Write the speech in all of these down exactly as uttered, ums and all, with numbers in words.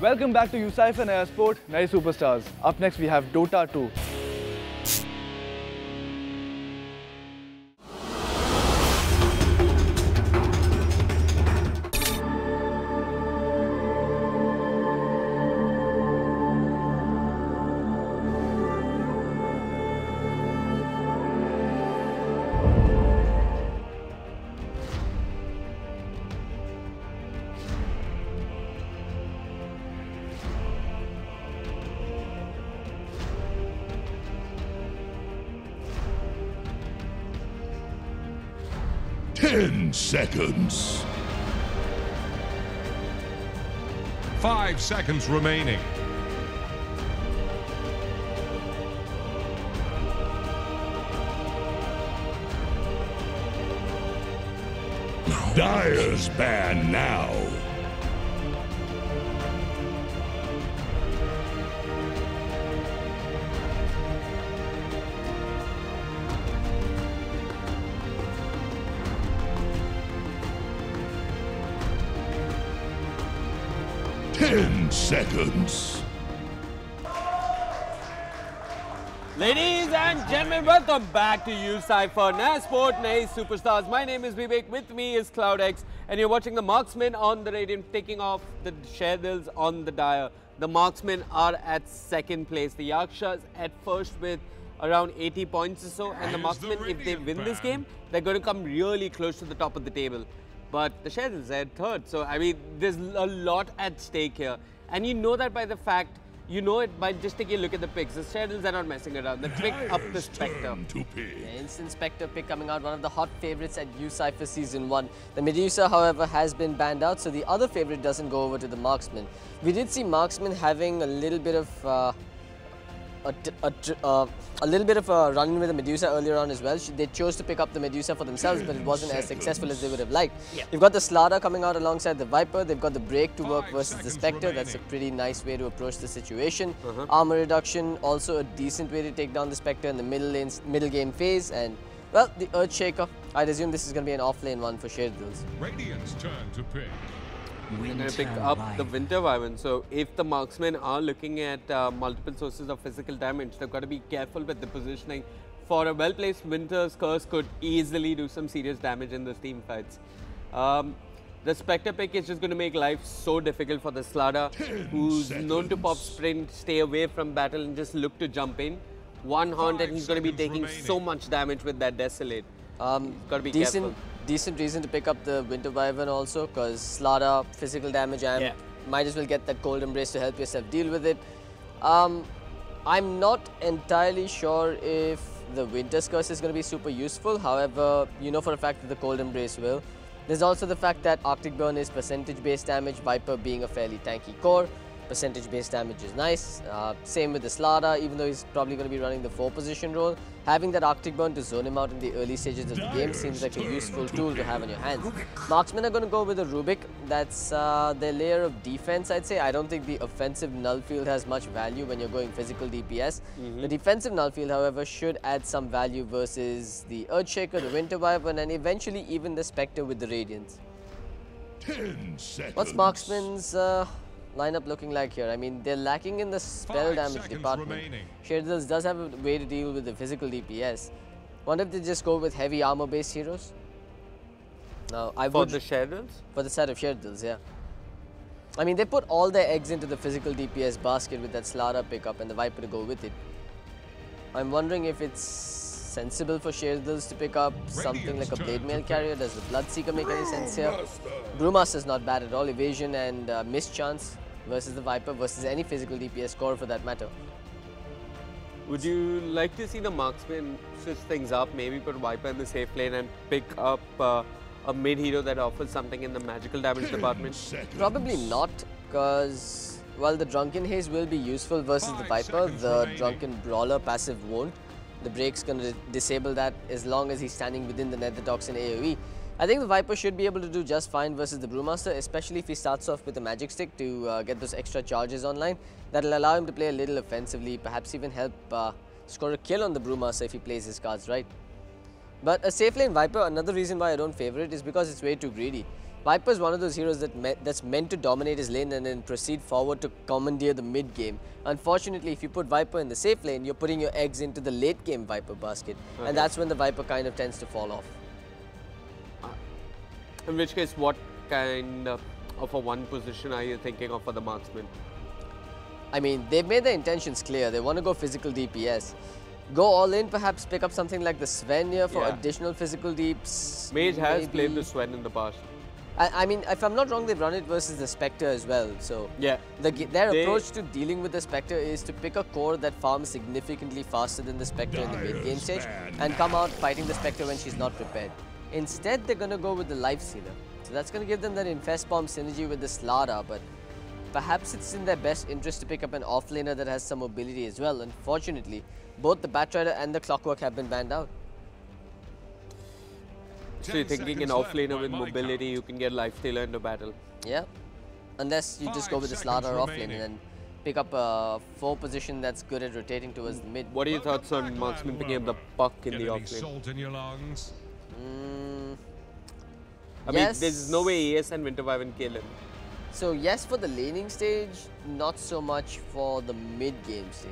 Welcome back to Ucypher Naya Sport, Naya Superstars. Up next we have Dota two. Ten seconds. Five seconds remaining. Dire's ban now. Ten seconds. Ladies and gentlemen, welcome back to Ucypher Naya Sport, Naya Superstars. My name is Vivek, with me is CloudX, and you're watching the Marksmen on the Radiant taking off the Sherdils on the Dire. The Marksmen are at second place. The Yakshas at first with around eighty points or so, and the Marksmen, if they win this game, they're going to come really close to the top of the table. But the Sherdils are at third, so I mean, there's a lot at stake here. And you know that by the fact, you know it by just taking a look at the picks. The Sherdils are not messing around. They picked up the Spectre. Yeah, instant Spectre pick coming out, one of the hot favorites at Ucypher Season one. The Medusa, however, has been banned out, so the other favorite doesn't go over to the Marksman. We did see Marksman having a little bit of uh, a, a, uh, a little bit of a run-in with the Medusa earlier on as well. They chose to pick up the Medusa for themselves, but it wasn't as successful as they would have liked. Yeah. They've got the Slaughter coming out alongside the Viper. They've got the Break to work versus the Spectre. That's a pretty nice way to approach the situation. Uh-huh. Armor reduction, also a decent way to take down the Spectre in the middle, lane, middle game phase. And, well, the Earthshaker. I'd assume this is going to be an off-lane one for Sherdils. Radiant's turn to pick. They're going to pick up the Winter Wyvern. So if the Marksmen are looking at uh, multiple sources of physical damage, they've got to be careful with the positioning. For a well-placed Winter's Curse could easily do some serious damage in those team fights. Um, the Spectre pick is just going to make life so difficult for the Slada, who's seconds. known to pop sprint, stay away from battle and just look to jump in. One haunt and he's going to be taking remaining. so much damage with that Desolate. Um, got to be decent, careful. Decent reason to pick up the Winter Wyvern also, because Slaughter, physical damage, and yeah. might as well get that Cold Embrace to help yourself deal with it. Um, I'm not entirely sure if the Winter's Curse is going to be super useful. However, you know for a fact that the Cold Embrace will. There's also the fact that Arctic Burn is percentage-based damage, Viper being a fairly tanky core. Percentage-based damage is nice. Uh, same with the Slaughter, even though he's probably going to be running the four-position role. Having that Arctic Burn to zone him out in the early stages of the game seems like a useful tool to have on your hands. Marksmen are going to go with a Rubik. That's uh, their layer of defense, I'd say. I don't think the offensive null field has much value when you're going physical D P S. Mm-hmm. The defensive null field, however, should add some value versus the Earthshaker, the Winter Wyvern, and eventually even the Spectre with the Radiance. Ten seconds. What's Marksman's uh, lineup looking like here? I mean, they're lacking in the spell Five damage department. Remaining. Sherdils does have a way to deal with the physical D P S. Wonder if they just go with heavy armor-based heroes? No, I For would. the Sherdils? For the side of Sherdils, yeah. I mean, they put all their eggs into the physical D P S basket with that Slaughter pickup and the Viper to go with it. I'm wondering if it's sensible for Sherdils to pick up something like a Blade Mail carrier. Does the Bloodseeker make any sense here? Brewmaster's not bad at all. Evasion and uh, mischance versus the Viper versus any physical D P S score for that matter. Would you like to see the Marksman switch things up, maybe put Viper in the safe lane and pick up uh, a mid hero that offers something in the magical damage department? Probably not, because while the Drunken Haze will be useful versus the Viper, the Drunken Brawler passive won't. The Break's going to disable that as long as he's standing within the Nether Toxin AoE. I think the Viper should be able to do just fine versus the Brewmaster, especially if he starts off with a Magic Stick to uh, get those extra charges online. That'll allow him to play a little offensively, perhaps even help uh, score a kill on the Brewmaster if he plays his cards right. But a safe lane Viper, another reason why I don't favor it is because it's way too greedy. Viper is one of those heroes that me that's meant to dominate his lane and then proceed forward to commandeer the mid game. Unfortunately, if you put Viper in the safe lane, you're putting your eggs into the late game Viper basket, okay. and that's when the Viper kind of tends to fall off. Uh, in which case, what kind of, of a one position are you thinking of for the Marksmen? I mean, they've made their intentions clear. They want to go physical D P S. Go all in, perhaps pick up something like the Sven here for yeah. additional physical deeps. Mage has maybe. played the Sven in the past. I, I mean, if I'm not wrong, they've run it versus the Spectre as well. So yeah, the, their they, approach to dealing with the Spectre is to pick a core that farms significantly faster than the Spectre in the mid-game stage and come out fighting the Spectre when she's not prepared. Instead, they're going to go with the Life Sealer. So that's going to give them that Infest Bomb synergy with the Slara, but perhaps it's in their best interest to pick up an offlaner that has some mobility as well. Unfortunately, both the Batrider and the Clockwork have been banned out. So you're thinking an offlaner with mobility, you can get Life Stealer into battle. Yeah, unless you just go with the Slara offlane and then pick up a four position that's good at rotating towards the mid. What are your thoughts on Marksman picking up the puck in the offlane? Salt in your lungs? Mm, I yes. mean, there's no way E S and Winter Wyvern kill him. So yes for the laning stage, not so much for the mid-game stage.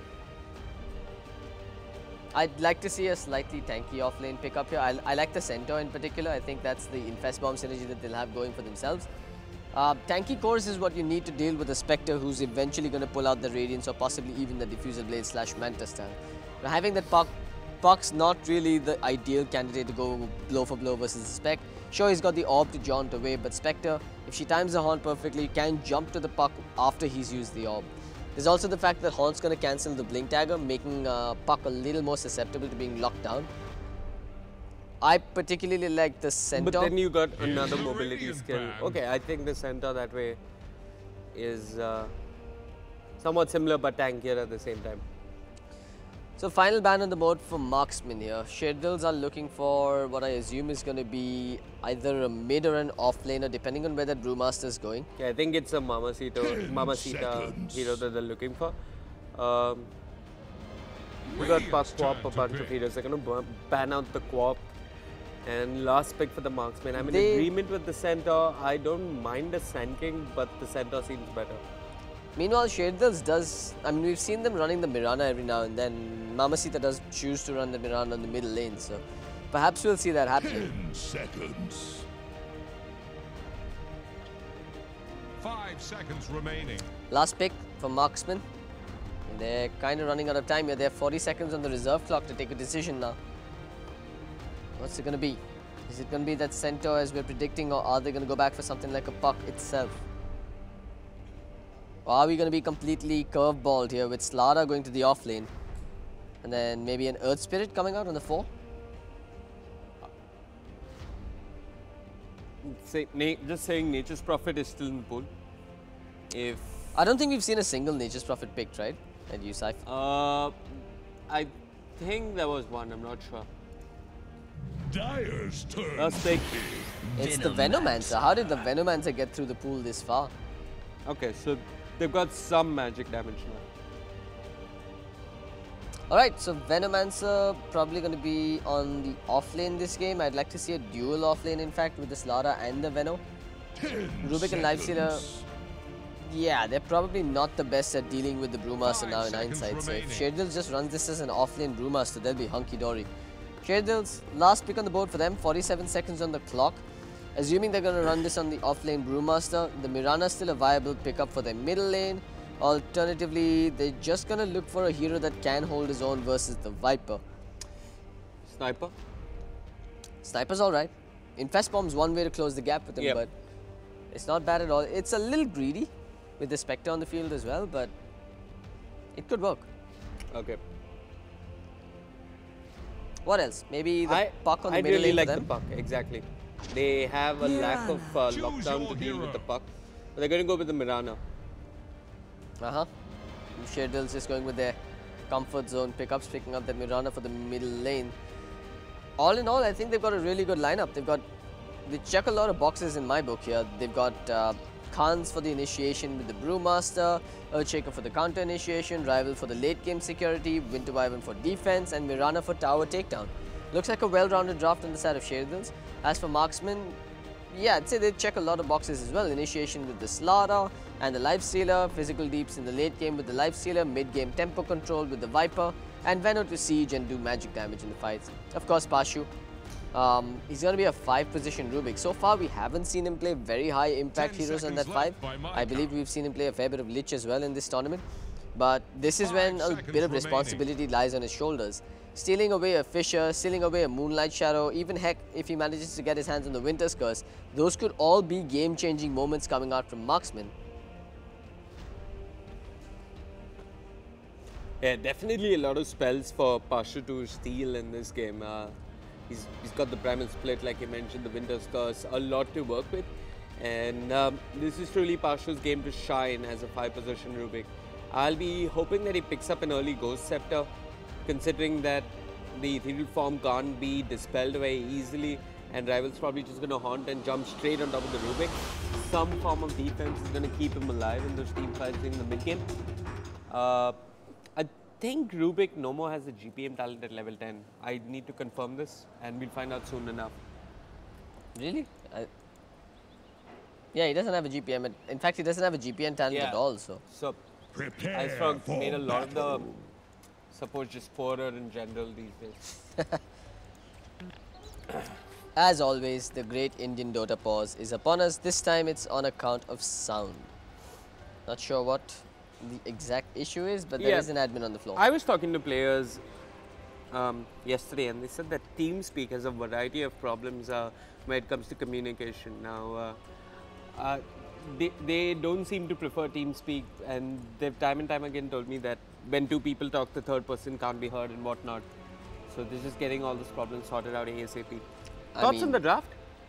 I'd like to see a slightly tanky offlane pickup here. I, I like the Centaur in particular. I think that's the Infest Bomb synergy that they'll have going for themselves. Uh, tanky cores is what you need to deal with a Spectre who's eventually going to pull out the Radiance or possibly even the Diffuser Blade slash Manta style. Now, having that Puck, Puck's not really the ideal candidate to go blow for blow versus the Spec. Sure, he's got the Orb to jaunt away, but Spectre, if she times the Horn perfectly, can jump to the Puck after he's used the Orb. There's also the fact that Horn's going to cancel the Blink Dagger, making uh, Puck a little more susceptible to being locked down. I particularly like the Centaur. But then you got another mobility skill. Okay, I think the Centaur that way is uh, somewhat similar but tankier at the same time. So final ban on the board for Marksmen here. Sherdils are looking for what I assume is going to be either a mid or an offlaner depending on where that Brewmaster is going. Yeah, I think it's a Mamacita, Mamacita hero that they're looking for. Um, we got Puck, Quap, a bunch of heroes. They're going to ban out the Quap. And last pick for the Marksmen. I'm in they, agreement with the Centaur. I don't mind the Sand King, but the Centaur seems better. Meanwhile, Sherdils does, I mean, we've seen them running the Mirana every now and then. Mamacita does choose to run the Mirana in the middle lane, so perhaps we'll see that happening. Ten seconds. Five seconds remaining. Last pick for Marksmen. They're kind of running out of time here. They have forty seconds on the reserve clock to take a decision now. What's it going to be? Is it going to be that Centaur as we're predicting, or are they going to go back for something like a Puck itself? Or are we going to be completely curveballed here with Slara going to the off lane? And then maybe an Earth Spirit coming out on the four? Say, just saying Nature's Prophet is still in the pool. If I don't think we've seen a single Nature's Prophet picked, right? At Ucypher. Uh, I think there was one, I'm not sure. Dire's turn. Last pick. It's the Venomancer. How did the Venomancer get through the pool this far? Okay, so they've got some magic damage now. Alright, so Venomancer probably going to be on the offlane this game. I'd like to see a dual offlane, in fact, with the Slara and the Veno. Rubik and Lifestealer, yeah, they're probably not the best at dealing with the Brewmaster now in hindsight. So if Sherdils just runs this as an offlane Brewmaster, they'll be hunky-dory. Sherdils, last pick on the board for them, forty-seven seconds on the clock. Assuming they're going to run this on the offlane Brewmaster, the Mirana is still a viable pickup for their middle lane. Alternatively, they're just going to look for a hero that can hold his own versus the Viper. Sniper? Sniper's alright. Infest Bomb's one way to close the gap with him, yep. But it's not bad at all. It's a little greedy with the Spectre on the field as well, but it could work. Okay. What else? Maybe the I, Puck on the I middle really lane like for them? the Puck, exactly. They have a yeah. lack of uh, lockdown to deal with the Puck. But they're going to go with the Mirana. Uh-huh. Sherdils just going with their comfort zone pickups, picking up the Mirana for the middle lane. All in all, I think they've got a really good lineup. They've got, they check a lot of boxes in my book here. They've got uh, Khans for the initiation with the Brewmaster, Earthshaker for the counter initiation, Rival for the late game security, Winter Wyvern for defense, and Mirana for tower takedown. Looks like a well-rounded draft on the side of Sherdils. As for Marksmen, yeah, I'd say they check a lot of boxes as well. Initiation with the Slaughter and the Lifestealer, physical deeps in the late game with the Lifestealer, mid game tempo control with the Viper, and Veno to siege and do magic damage in the fights. Of course, Pashu. Um, he's going to be a five position Rubik. So far, we haven't seen him play very high impact heroes on that five. I believe we've seen him play a fair bit of Lich as well in this tournament. But this is when a bit of responsibility lies on his shoulders. Stealing away a Fissure, stealing away a Moonlight Shadow, even heck, if he manages to get his hands on the Winter's Curse, those could all be game-changing moments coming out from Marksmen. Yeah, definitely a lot of spells for Pashu to steal in this game. Uh, he's, he's got the Primal Split, like you mentioned, the Winter's Curse, a lot to work with. And um, this is truly Pashu's game to shine as a five-position Rubik. I'll be hoping that he picks up an early Ghost Scepter, considering that the ethereal form can't be dispelled away easily, and Rival's probably just going to haunt and jump straight on top of the Rubik. Some form of defense is going to keep him alive in those team fights in the mid game. Uh, I think Rubik no more has a G P M talent at level ten. I need to confirm this, and we'll find out soon enough. Really? I yeah, he doesn't have a G P M. In fact, he doesn't have a G P M talent Yeah. at all. So, So, Prepare I saw for made a lot of battle. the support just poorer in general these days. as always, the great Indian Dota pause is upon us. This time, it's on account of sound. Not sure what the exact issue is, but there Yeah. is an admin on the floor. I was talking to players um, yesterday, and they said that TeamSpeak has a variety of problems uh, when it comes to communication. Now, uh, uh, they, they don't seem to prefer TeamSpeak, and they've time and time again told me that when two people talk, the third person can't be heard and whatnot. So they're just getting all these problems sorted out ASAP. I Thoughts mean- on the draft?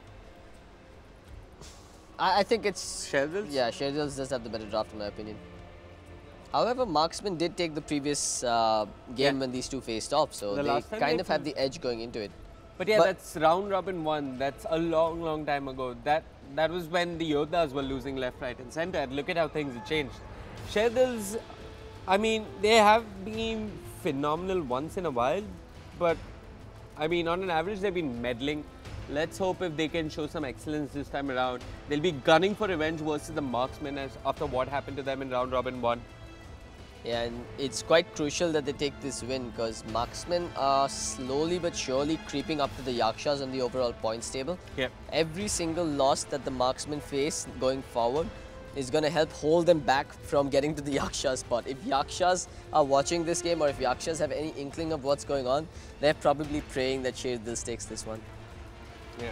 I, I think it's Sherdils? Yeah, Sherdils does have the better draft in my opinion. However, Marksmen did take the previous uh, game Yeah. when these two faced off, so The they last time kind they of have played- the edge going into it. But yeah, But- that's round robin one. That's a long, long time ago. That that was when the Yodas were losing left, right, and center. And look at how things have changed. Sherdils, I mean, they have been phenomenal once in a while, but I mean, on an average, they've been meddling. Let's hope if they can show some excellence this time around. They'll be gunning for revenge versus the Marksmen as after what happened to them in round robin one. Yeah, and it's quite crucial that they take this win because Marksmen are slowly but surely creeping up to the Yakshas on the overall points table. Yep. Every single loss that the Marksmen face going forward is going to help hold them back from getting to the Yaksha spot. If Yakshas are watching this game or if Yakshas have any inkling of what's going on, they're probably praying that Sherdils takes this one. Yeah.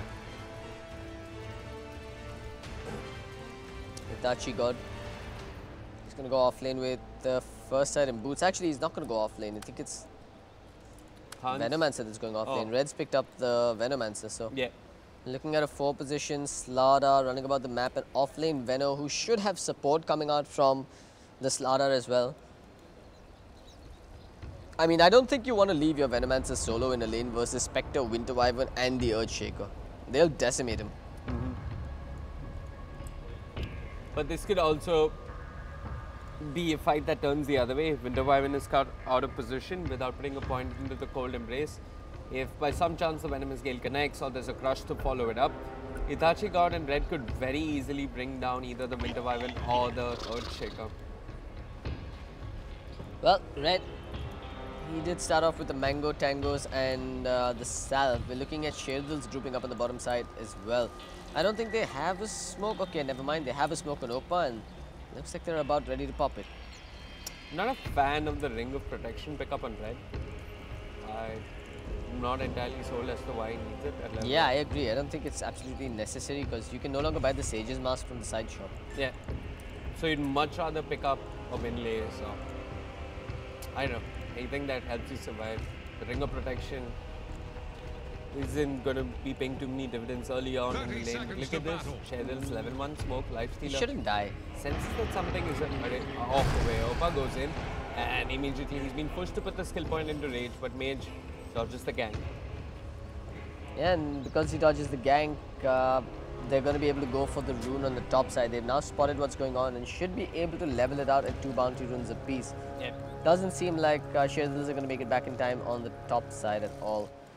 Itachi God. He's going to go off lane with the first item boots. Actually, he's not going to go off lane. I think it's Hans? Venomancer that's going off Oh. lane. Red's picked up the Venomancer, so Yeah. looking at a four position, Slaughter running about the map, and off lane Veno, who should have support coming out from the Slaughter as well. I mean, I don't think you want to leave your Venomancer solo in a lane versus Spectre, Winter Wyvern, and the Earthshaker. They'll decimate him. But this could also be a fight that turns the other way. If Winter Wyvern is caught out of position without putting a point into the Cold Embrace, if by some chance the Venomous Gale connects or there's a crush to follow it up, Itachi God and Red could very easily bring down either the Winter Wyvern or the Earthshaker. Well, Red, he did start off with the Mango Tangos and uh, the Salve. We're looking at Sherdils drooping up on the bottom side as well. I don't think they have a smoke. Okay, never mind. They have a smoke on Opa and looks like they're about ready to pop it. Not a fan of the Ring of Protection pickup on Red. I'm not entirely sold as to why he needs it at level. Yeah, I agree. I don't think it's absolutely necessary because you can no longer buy the Sage's Mask from the side shop. Yeah. So you'd much rather pick up a Winlace or I don't know, anything that helps you survive. The Ring of Protection isn't going to be paying too many dividends early on in the thirty lane. seconds Look to at this. battle. Sherdils level one smoke, He Lifestealer. shouldn't die. Senses that something is uh, off the way. Opa goes in and immediately he's been pushed to put the skill point into rage, but Mage dodges the gank. Yeah, and because he dodges the gank, uh, they're going to be able to go for the rune on the top side. They've now spotted what's going on and should be able to level it out at two bounty runes apiece. Yeah. Doesn't seem like uh, Sherdils are going to make it back in time on the top side at all.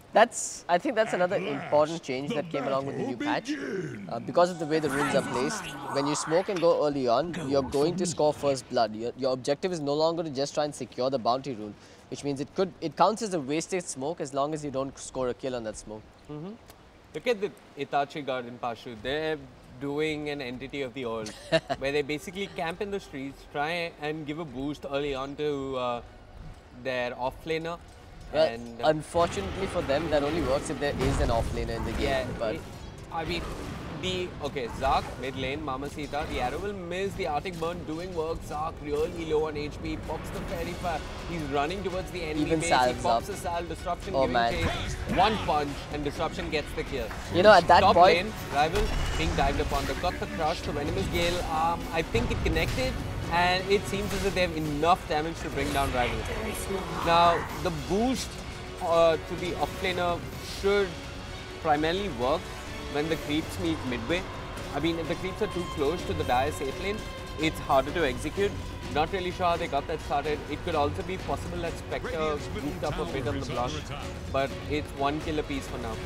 That's, I think that's another important change that came along with the new patch. Uh, because of the way the runes are placed, when you smoke and go early on, you're going to score first blood. Your, your objective is no longer to just try and secure the bounty rune, which means it could it counts as a wasted smoke as long as you don't score a kill on that smoke. Mm-hmm. Look at the Itachi guard in Pashu. They're doing an entity of the old, where they basically camp in the streets, try and give a boost early on to uh, their off-laner. Well, and uh, unfortunately for them, that only works if there is an off-laner in the game. yeah, but it, I mean, the, okay, Zark, mid lane, Mamacita, the arrow will miss, the Arctic Burn doing work, Zark really low on H P, pops the fairy fire, he's running towards the enemy Even base, Sal's he pops up. a Sal, Disruption Oh, giving man. chase, one punch and Disruption gets the kill. You know, at that Top point, lane, Rival being dived upon, they've got the crush, the Venomous Gale, um, I think it connected, and it seems as if they have enough damage to bring down Rival. Now, the boost uh, to the offlaner should primarily work when the creeps meet midway. I mean, if the creeps are too close to the dire safe lane, it's harder to execute. Not really sure how they got that started. It could also be possible that Spectre goofed up a bit on the blush, but it's one kill apiece for now.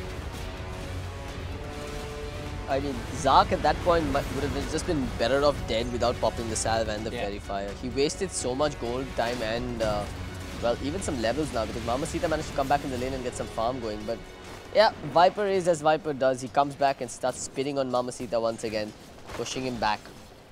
I mean, Zark at that point might, would have just been better off dead without popping the salve and the Yeah. fairy fire. He wasted so much gold, time and, uh, well, even some levels now because Mamacita managed to come back in the lane and get some farm going. But yeah, Viper is as Viper does. He comes back and starts spitting on Mamacita once again, pushing him back.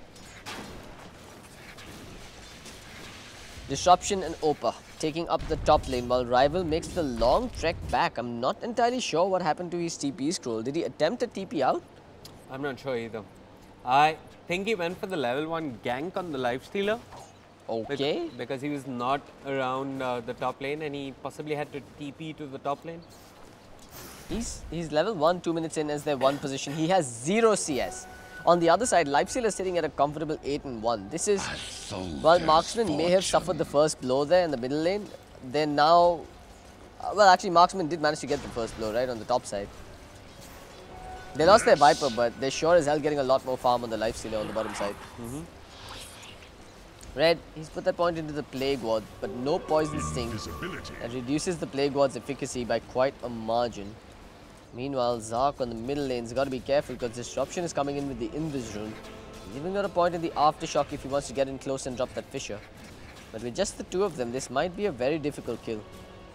Disruption and Opa taking up the top lane while Rival makes the long trek back. I'm not entirely sure what happened to his T P scroll. Did he attempt a T P out? I'm not sure either. I think he went for the level one gank on the Lifestealer. Okay. Bec because he was not around uh, the top lane and he possibly had to T P to the top lane. He's, he's level one, two minutes in as their one position. He has zero C S. On the other side, Lifestealer is sitting at a comfortable eight and one. This is, while Marksmen may have suffered the first blow there in the middle lane, they're now, uh, well actually Marksmen did manage to get the first blow right on the top side. They lost their Viper, but they're sure as hell getting a lot more farm on the Lifestealer on the bottom side. Mm-hmm. Red, he's put that point into the Plague Ward, but no Poison Sting. That reduces the Plague Ward's efficacy by quite a margin. Meanwhile, Zark on the middle lane's got to be careful because Disruption is coming in with the Invis rune. He's even got a point in the Aftershock if he wants to get in close and drop that Fissure. But with just the two of them, this might be a very difficult kill.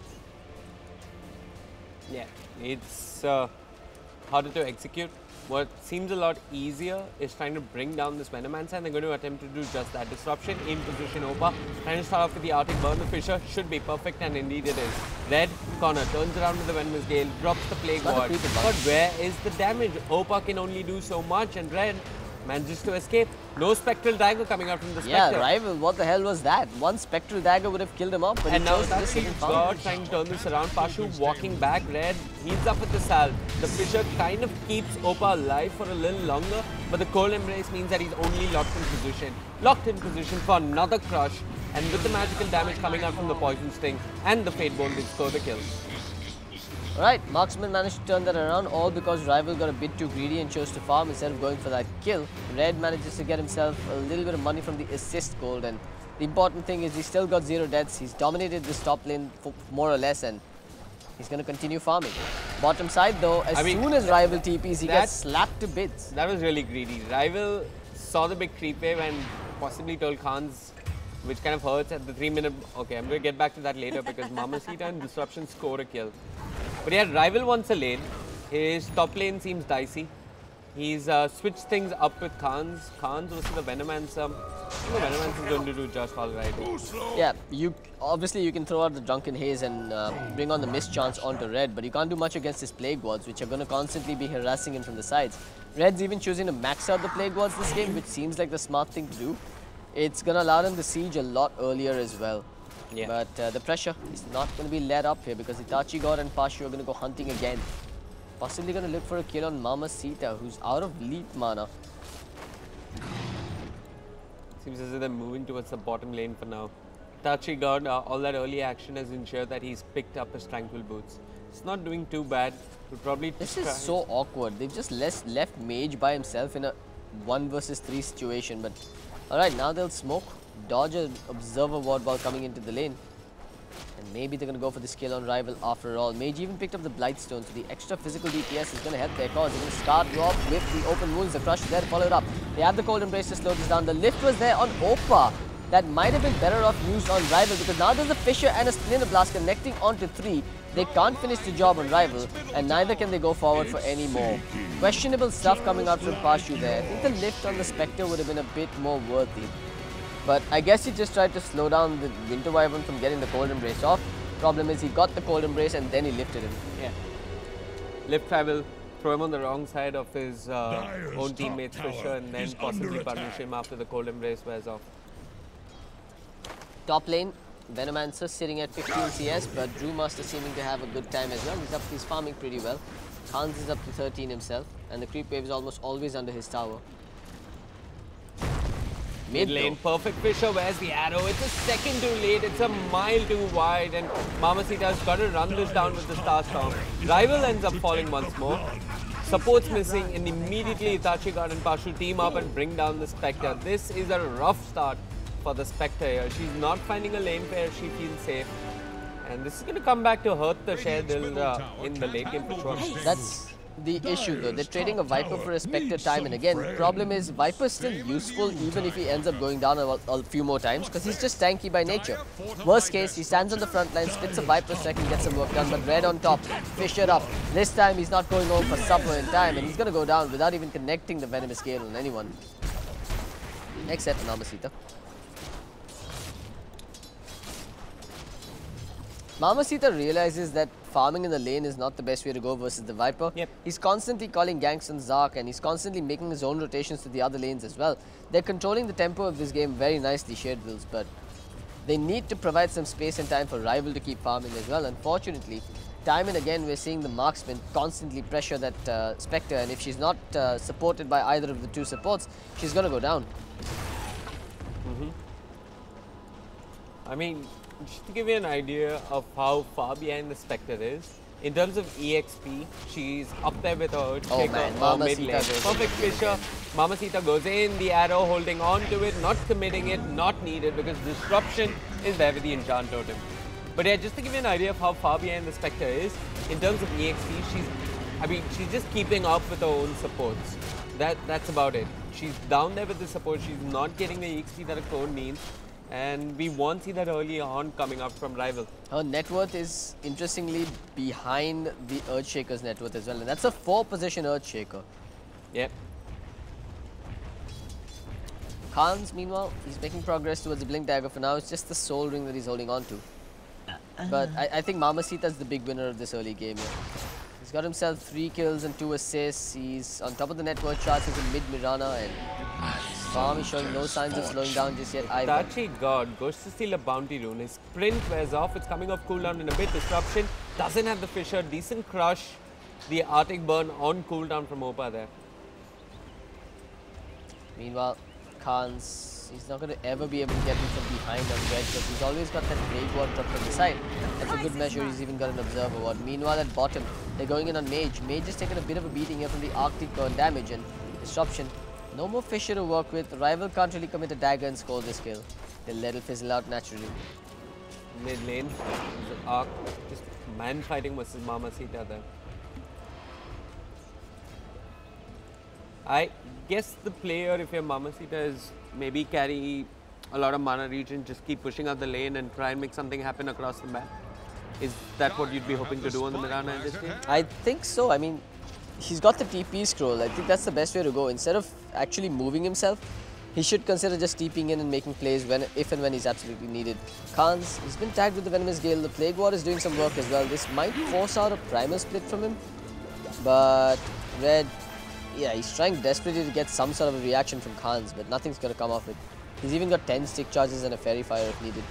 Yeah, it's uh, harder to execute. What seems a lot easier is trying to bring down this Venomancer, and they're going to attempt to do just that. Disruption in position, Opa. Trying to start off with the Arctic Burn. The Fissure should be perfect, and indeed it is. Red corner turns around with the Venomous Gale, drops the Plague Ward. But where is the damage? Opa can only do so much, and Red manages to escape. No Spectral Dagger coming out from the Spectre. Yeah, Rival, what the hell was that? One Spectral Dagger would have killed him off, but and he now chose to that's just sit and farm. God trying to turn this around. Pashu walking back. Red heals up with the Sal. The Fissure kind of keeps Opa alive for a little longer, but the Cold Embrace means that he's only locked in position. Locked in position for another crush, and with the magical damage coming out from the Poison Sting and the Fate Bolt, they score the kill. Alright, Marksman managed to turn that around all because Rival got a bit too greedy and chose to farm instead of going for that kill. Red manages to get himself a little bit of money from the assist gold, and the important thing is he's still got zero deaths. He's dominated this top lane for more or less, and he's going to continue farming. Bottom side though, as I mean, soon as Rival T Ps, he gets slapped to bits. That was really greedy. Rival saw the big creep wave and possibly told Khans, which kind of hurts at the three minute. Okay, I'm going to get back to that later because Mamacita and Disruption score a kill. But yeah, Rival wants a lane. His top lane seems dicey. He's uh, switched things up with Khans. Khans versus the Venomancer. I think the Venomancer is going to do just all right. Yeah, you obviously you can throw out the Drunken Haze and uh, bring on the Mischance onto Red, but you can't do much against his Plague Wards, which are going to constantly be harassing him from the sides. Red's even choosing to max out the Plague Wards this game, which seems like the smart thing to do. It's going to allow them to siege a lot earlier as well. Yeah. But uh, the pressure is not going to be let up here because Itachi God and Pashu are going to go hunting again. Possibly going to look for a kill on Mamacita, who's out of leap mana. Seems as if they're moving towards the bottom lane for now. Itachi God, uh, all that early action has ensured that he's picked up his Tranquil Boots. It's not doing too bad. We'll probably this is so awkward. They've just left, left Mage by himself in a one versus three situation. But alright, now they'll smoke. Dodge an Observer Ward while coming into the lane. And maybe they're going to go for the skill on Rival after all. Mage even picked up the Blightstone, so the extra physical D P S is going to help their cause. They're going to start off with the open wounds. The crush is there to follow it up. They have the Cold Embrace to slow this down. The lift was there on Opa. That might have been better off used on Rival, because now there's a Fissure and a Splinter Blast connecting onto three. They can't finish the job on Rival, and neither can they go forward for any more. Questionable stuff coming out from Pashu there. I think the lift on the Spectre would have been a bit more worthy. But I guess he just tried to slow down the Winter Wyvern from getting the Cold Embrace off. Problem is he got the Cold Embrace and then he lifted him. Yeah. Lift Rival, throw him on the wrong side of his uh, own teammate's Fissure, and then possibly punish him after the Cold Embrace wears off. Top lane, Venomancer sitting at fifteen C S, but Brewmaster seeming to have a good time as well. He's up, he's farming pretty well. Khans is up to thirteen himself, and the creep wave is almost always under his tower. Mid lane, perfect Fissure, where's the arrow? It's a second too late, it's a mile too wide, and Mamacita's got to run this down with the Star Storm. Rival ends up falling once more. Support's missing, and immediately Itachi God and Pashu team up and bring down the Spectre. This is a rough start for the Spectre here. She's not finding a lane pair she feels safe. And this is going to come back to hurt the Sherdils uh, in the late game for sure. That's the issue though. They're trading a Viper for a Spectre time and again. Problem is, Viper's still useful even if he ends up going down a, a few more times, because he's just tanky by nature. Worst case, he stands on the front line, spits a Viper strike and gets some work done, but Red on top, Fissure up. This time he's not going home for supper in time, and he's going to go down without even connecting the Venomous Gale on anyone. Except Mamacita. Mamacita realizes that farming in the lane is not the best way to go versus the Viper. Yep. He's constantly calling ganks on Zark, and he's constantly making his own rotations to the other lanes as well. They're controlling the tempo of this game very nicely, Sherdils, but they need to provide some space and time for Rival to keep farming as well. Unfortunately, time and again we're seeing the Marksmen constantly pressure that uh, Spectre, and if she's not uh, supported by either of the two supports, she's going to go down. Mm-hmm. I mean, just to give you an idea of how far behind the Spectre is, in terms of E X P, she's up there with her Oh man, Mamacita. Perfect Fissure. Mamacita goes in, the arrow holding on to it, not committing it, not needed, because disruption is there with the enchant totem. But yeah, just to give you an idea of how far behind the Spectre is, in terms of E X P, she's, I mean, she's just keeping up with her own supports. That That's about it. She's down there with the support, she's not getting the E X P that a clone needs. And we won't see that early on coming up from Rival. Her net worth is interestingly behind the Earthshaker's net worth as well, and that's a four position Earthshaker. Yep. Khans, meanwhile, he's making progress towards the Blink Dagger. For now, it's just the Soul Ring that he's holding on to. But I, I think Mamacita's the big winner of this early game here. He's got himself three kills and two assists. He's on top of the net worth charts. He's in mid Mirana, and Farm is showing no signs of slowing down just yet either. Itachi God goes to steal a bounty rune. His sprint wears off. It's coming off cooldown in a bit. Disruption doesn't have the Fissure. Decent crush. The Arctic Burn on cooldown from Opa there. Meanwhile, Khans, he's not going to ever be able to get him from behind on Red, but he's always got that Rage Ward drop from the side. And for good measure, he's even got an Observer Ward. Meanwhile, at bottom, they're going in on Mage. Mage has taken a bit of a beating here from the Arctic Burn damage and disruption. No more Fissure to work with. The Rival can't really commit a dagger and score this kill. They'll let it fizzle out naturally. Mid lane, the Arc, just man fighting versus Mamacita there. I guess the player, if you're Mamacita, is maybe carry a lot of mana regen, just keep pushing out the lane and try and make something happen across the map. Is that what you'd be hoping to do on the Mirana in this game? I think so. I mean, he's got the T P scroll. I think that's the best way to go. Instead of actually moving himself, he should consider just TPing in and making plays when, if and when he's absolutely needed. Khans, he's been tagged with the Venomous Gale. The Plague Ward is doing some work as well. This might force out a Primal Split from him. But Red, yeah, he's trying desperately to get some sort of a reaction from Khans, but nothing's going to come off it. He's even got ten stick charges and a Fairy Fire if needed.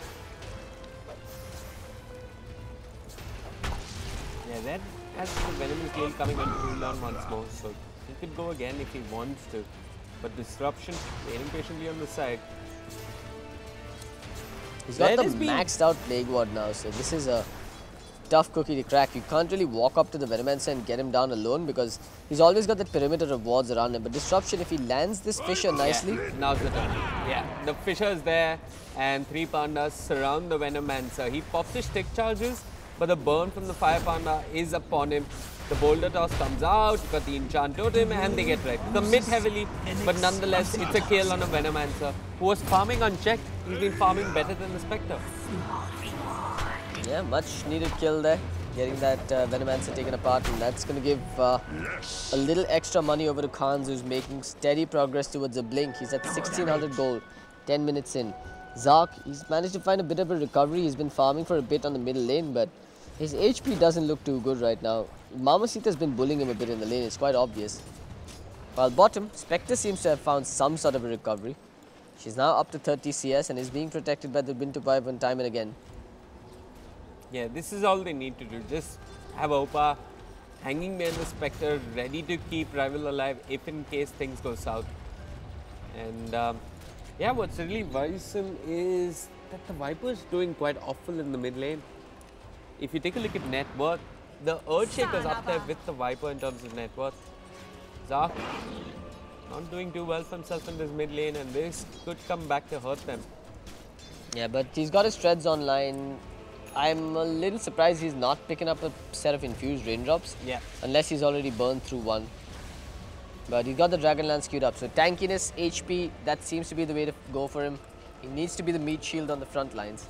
Yeah, Red has the Venomous Gale coming on cooldown once more, so he could go again if he wants to. But Disruption, waiting patiently on the side. He's got Red the has been- maxed out Plague Ward now, so this is a tough cookie to crack. You can't really walk up to the Venomancer and get him down alone because he's always got that perimeter of wards around him. But Disruption, if he lands this Fissure nicely... Yeah, now's the turn. Yeah, the Fissure is there and three Pandas surround the Venomancer. He pops his stick charges, but the burn from the Fire Panda is upon him. The Boulder Toss comes out, got the Enchant Totem, and they get wrecked. Commit heavily, but nonetheless, it's a kill on a Venomancer who was farming unchecked. He's been farming better than the Spectre. Yeah, much needed kill there. Getting that uh, Venomancer taken apart, and that's going to give uh, a little extra money over to Khans, who's making steady progress towards a blink. He's at sixteen hundred gold, ten minutes in. Zark, he's managed to find a bit of a recovery. He's been farming for a bit on the middle lane, but his H P doesn't look too good right now. Mamacita's been bullying him a bit in the lane, it's quite obvious. While bottom, Spectre seems to have found some sort of a recovery. She's now up to thirty C S and is being protected by the Winter Wyvern time and again. Yeah, this is all they need to do. Just have Opa hanging behind the Spectre, ready to keep rival alive if in case things go south. And um, yeah, what's really worrisome is that the Viper's doing quite awful in the mid lane. If you take a look at net worth, the Earthshaker's up there with the Viper in terms of net worth. Zark not doing too well for himself in this mid lane, and this could come back to hurt them. Yeah, but he's got his Treads online. I'm a little surprised he's not picking up a set of infused raindrops. Yeah. Unless he's already burned through one. But he's got the Dragonlance queued up. So tankiness, H P, that seems to be the way to go for him. He needs to be the meat shield on the front lines.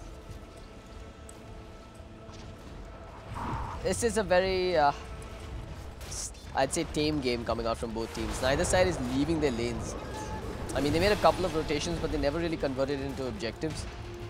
This is a very, uh, I'd say, tame game coming out from both teams. Neither side is leaving their lanes. I mean, they made a couple of rotations, but they never really converted it into objectives.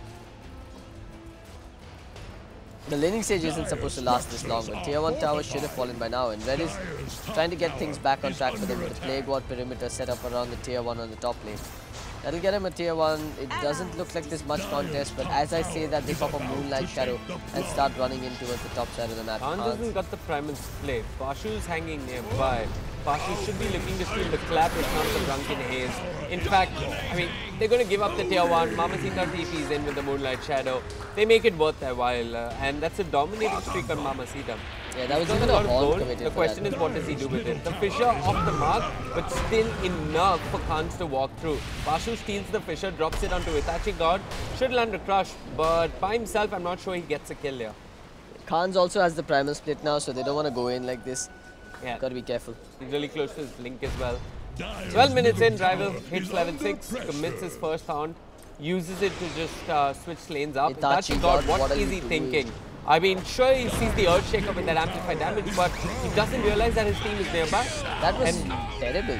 The laning stage isn't supposed to last this long, but tier one tower should have fallen by now, and Red is trying to get things back on track for them with the Plague Ward perimeter set up around the tier one on the top lane. That'll get him a tier one. It doesn't look like there's much contest, but as I say that, they pop a Moonlight Shadow and start running in towards the top side of the map. Khan hasn't got the Primal Split. Pashu's hanging nearby. Pashu should be looking to steal the clap, if not the Drunken Haze. In fact, I mean, they're going to give up the tier one. Mamacita T P's in with the Moonlight Shadow. They make it worth their while, uh, and that's a dominating streak on Mamacita. Yeah, that was He's even got a lot of horn gold. committed The for question that. is, what does he do with it? The Fissure off the mark, but still enough for Khans to walk through. Pashu steals the Fissure, drops it onto Itachi God. Should land a crush, but by himself, I'm not sure he gets a kill here. Khans also has the Primal Split now, so they don't want to go in like this. Yeah. Gotta be careful. He's really close to his blink as well. twelve minutes in, Rival hits level six, commits his first haunt, uses it to just uh, switch lanes up. Itachi Itachi God, God, what, what are is you he doing? thinking? I mean, sure, he sees the Earthshaker with that amplified damage, but he doesn't realize that his team is nearby. That was And terrible.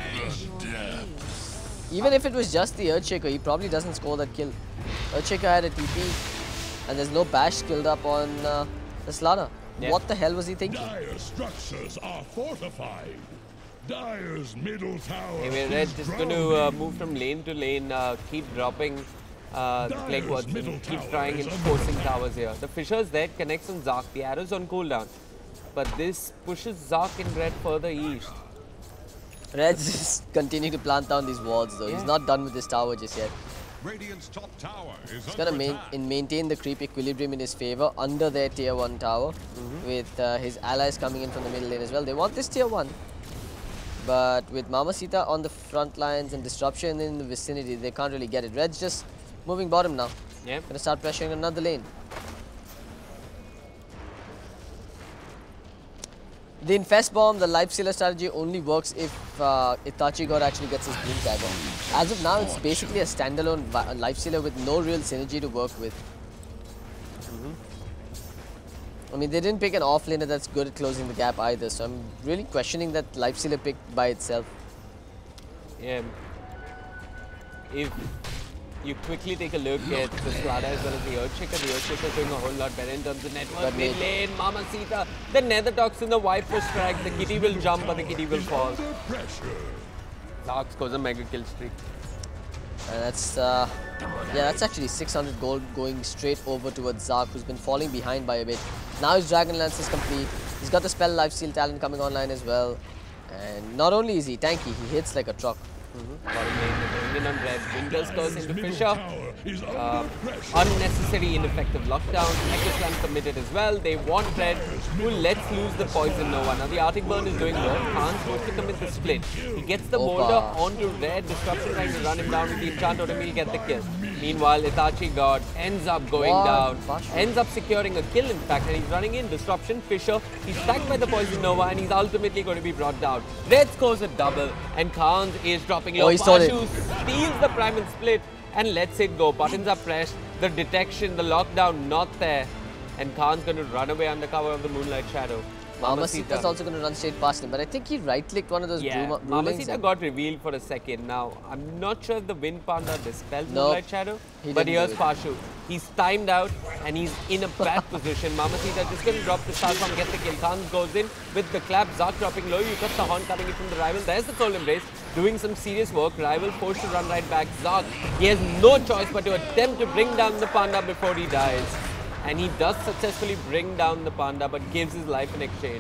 Even if it was just the Earthshaker, he probably doesn't score that kill. Earthshaker had a T P, and there's no bash skilled up on uh, the Slana. Yeah. What the hell was he thinking? Dire structures are fortified. Dire's middle tower. Anyway, Red is going to uh, move from lane to lane, uh, keep dropping uh, the Plague Wards, and keep trying and forcing towers here. The Fissure's there, connects on Zark, the arrow's on cooldown. But this pushes Zark and Red further east. Red's just continue to plant down these wards though. Yeah. He's not done with this tower just yet. Radiant's top tower is He's gonna under main attack. in maintain the creep equilibrium in his favor under their tier one tower, Mm-hmm. with uh, his allies coming in from the middle lane as well. They want this tier one, but with Mamacita on the front lines and Disruption in the vicinity, they can't really get it. Red's just moving bottom now. Yeah. Gonna start pressuring another lane. The Infest Bomb, the Life Stealer strategy only works if uh, Itachi God actually gets his Blink Dagger. As of now, it's basically a standalone vi- Life Stealer with no real synergy to work with. Mm-hmm. I mean, they didn't pick an offlaner that's good at closing the gap either, so I'm really questioning that Life Stealer pick by itself. Yeah. If you quickly take a look at the Slada as well as the Earthshaker, the Earthshaker is doing a whole lot better in terms of network. But Mid mid- lane, Mamacita, the Nether Toxin, the Viper strike, the Kitty will jump or the Kitty will fall. Under pressure. Zark scores a mega kill streak. And that's, uh, yeah, that's actually six hundred gold going straight over towards Zark, who's been falling behind by a bit. Now his Dragonlance is complete. He's got the spell Lifesteal talent coming online as well. And not only is he tanky, he hits like a truck. Mm-hmm. Bottom lane, they're going in on Red. Winter's Curse into Fissure. is under Uh, pressure. unnecessary ineffective lockdown. Echo Slam committed as well. They want red, who lets loose the poison Nova. Now the Arctic Burn is doing well. Khan's supposed to commit the split. He gets the Opa. molder onto red. Disruption trying to run him down with the enchant totem. He'll get the kill. Meanwhile, Itachi God ends up going What? down. Pashu. Ends up securing a kill in fact, and he's running in. Disruption, Fisher. He's stacked by the poison Nova, and he's ultimately going to be brought down. Red scores a double, and Khan's is dropping low. Oh, he stole it. Pashu steals the primal split and lets it go. Buttons are pressed. The detection, the lockdown not there. And Khan's going to run away under cover of the Moonlight Shadow. Mamacita's also going to run straight past him, but I think he right-clicked one of those Yeah, broom, broomlings. Mamacita got revealed for a second. Now, I'm not sure if the Wind Panda dispels Nope. Moonlight Shadow, He but didn't here's do it. Pashu. He's timed out and he's in a bad position. Mamacita just going to drop the Shalfam, get the kill. Khan goes in with the clap. Zark dropping low. You got the horn coming in from the rival. There's the Soul Embrace doing some serious work. Rival forced to run right back. Zark, he has no choice but to attempt to bring down the Panda before he dies. And he does successfully bring down the Panda, but gives his life in exchange.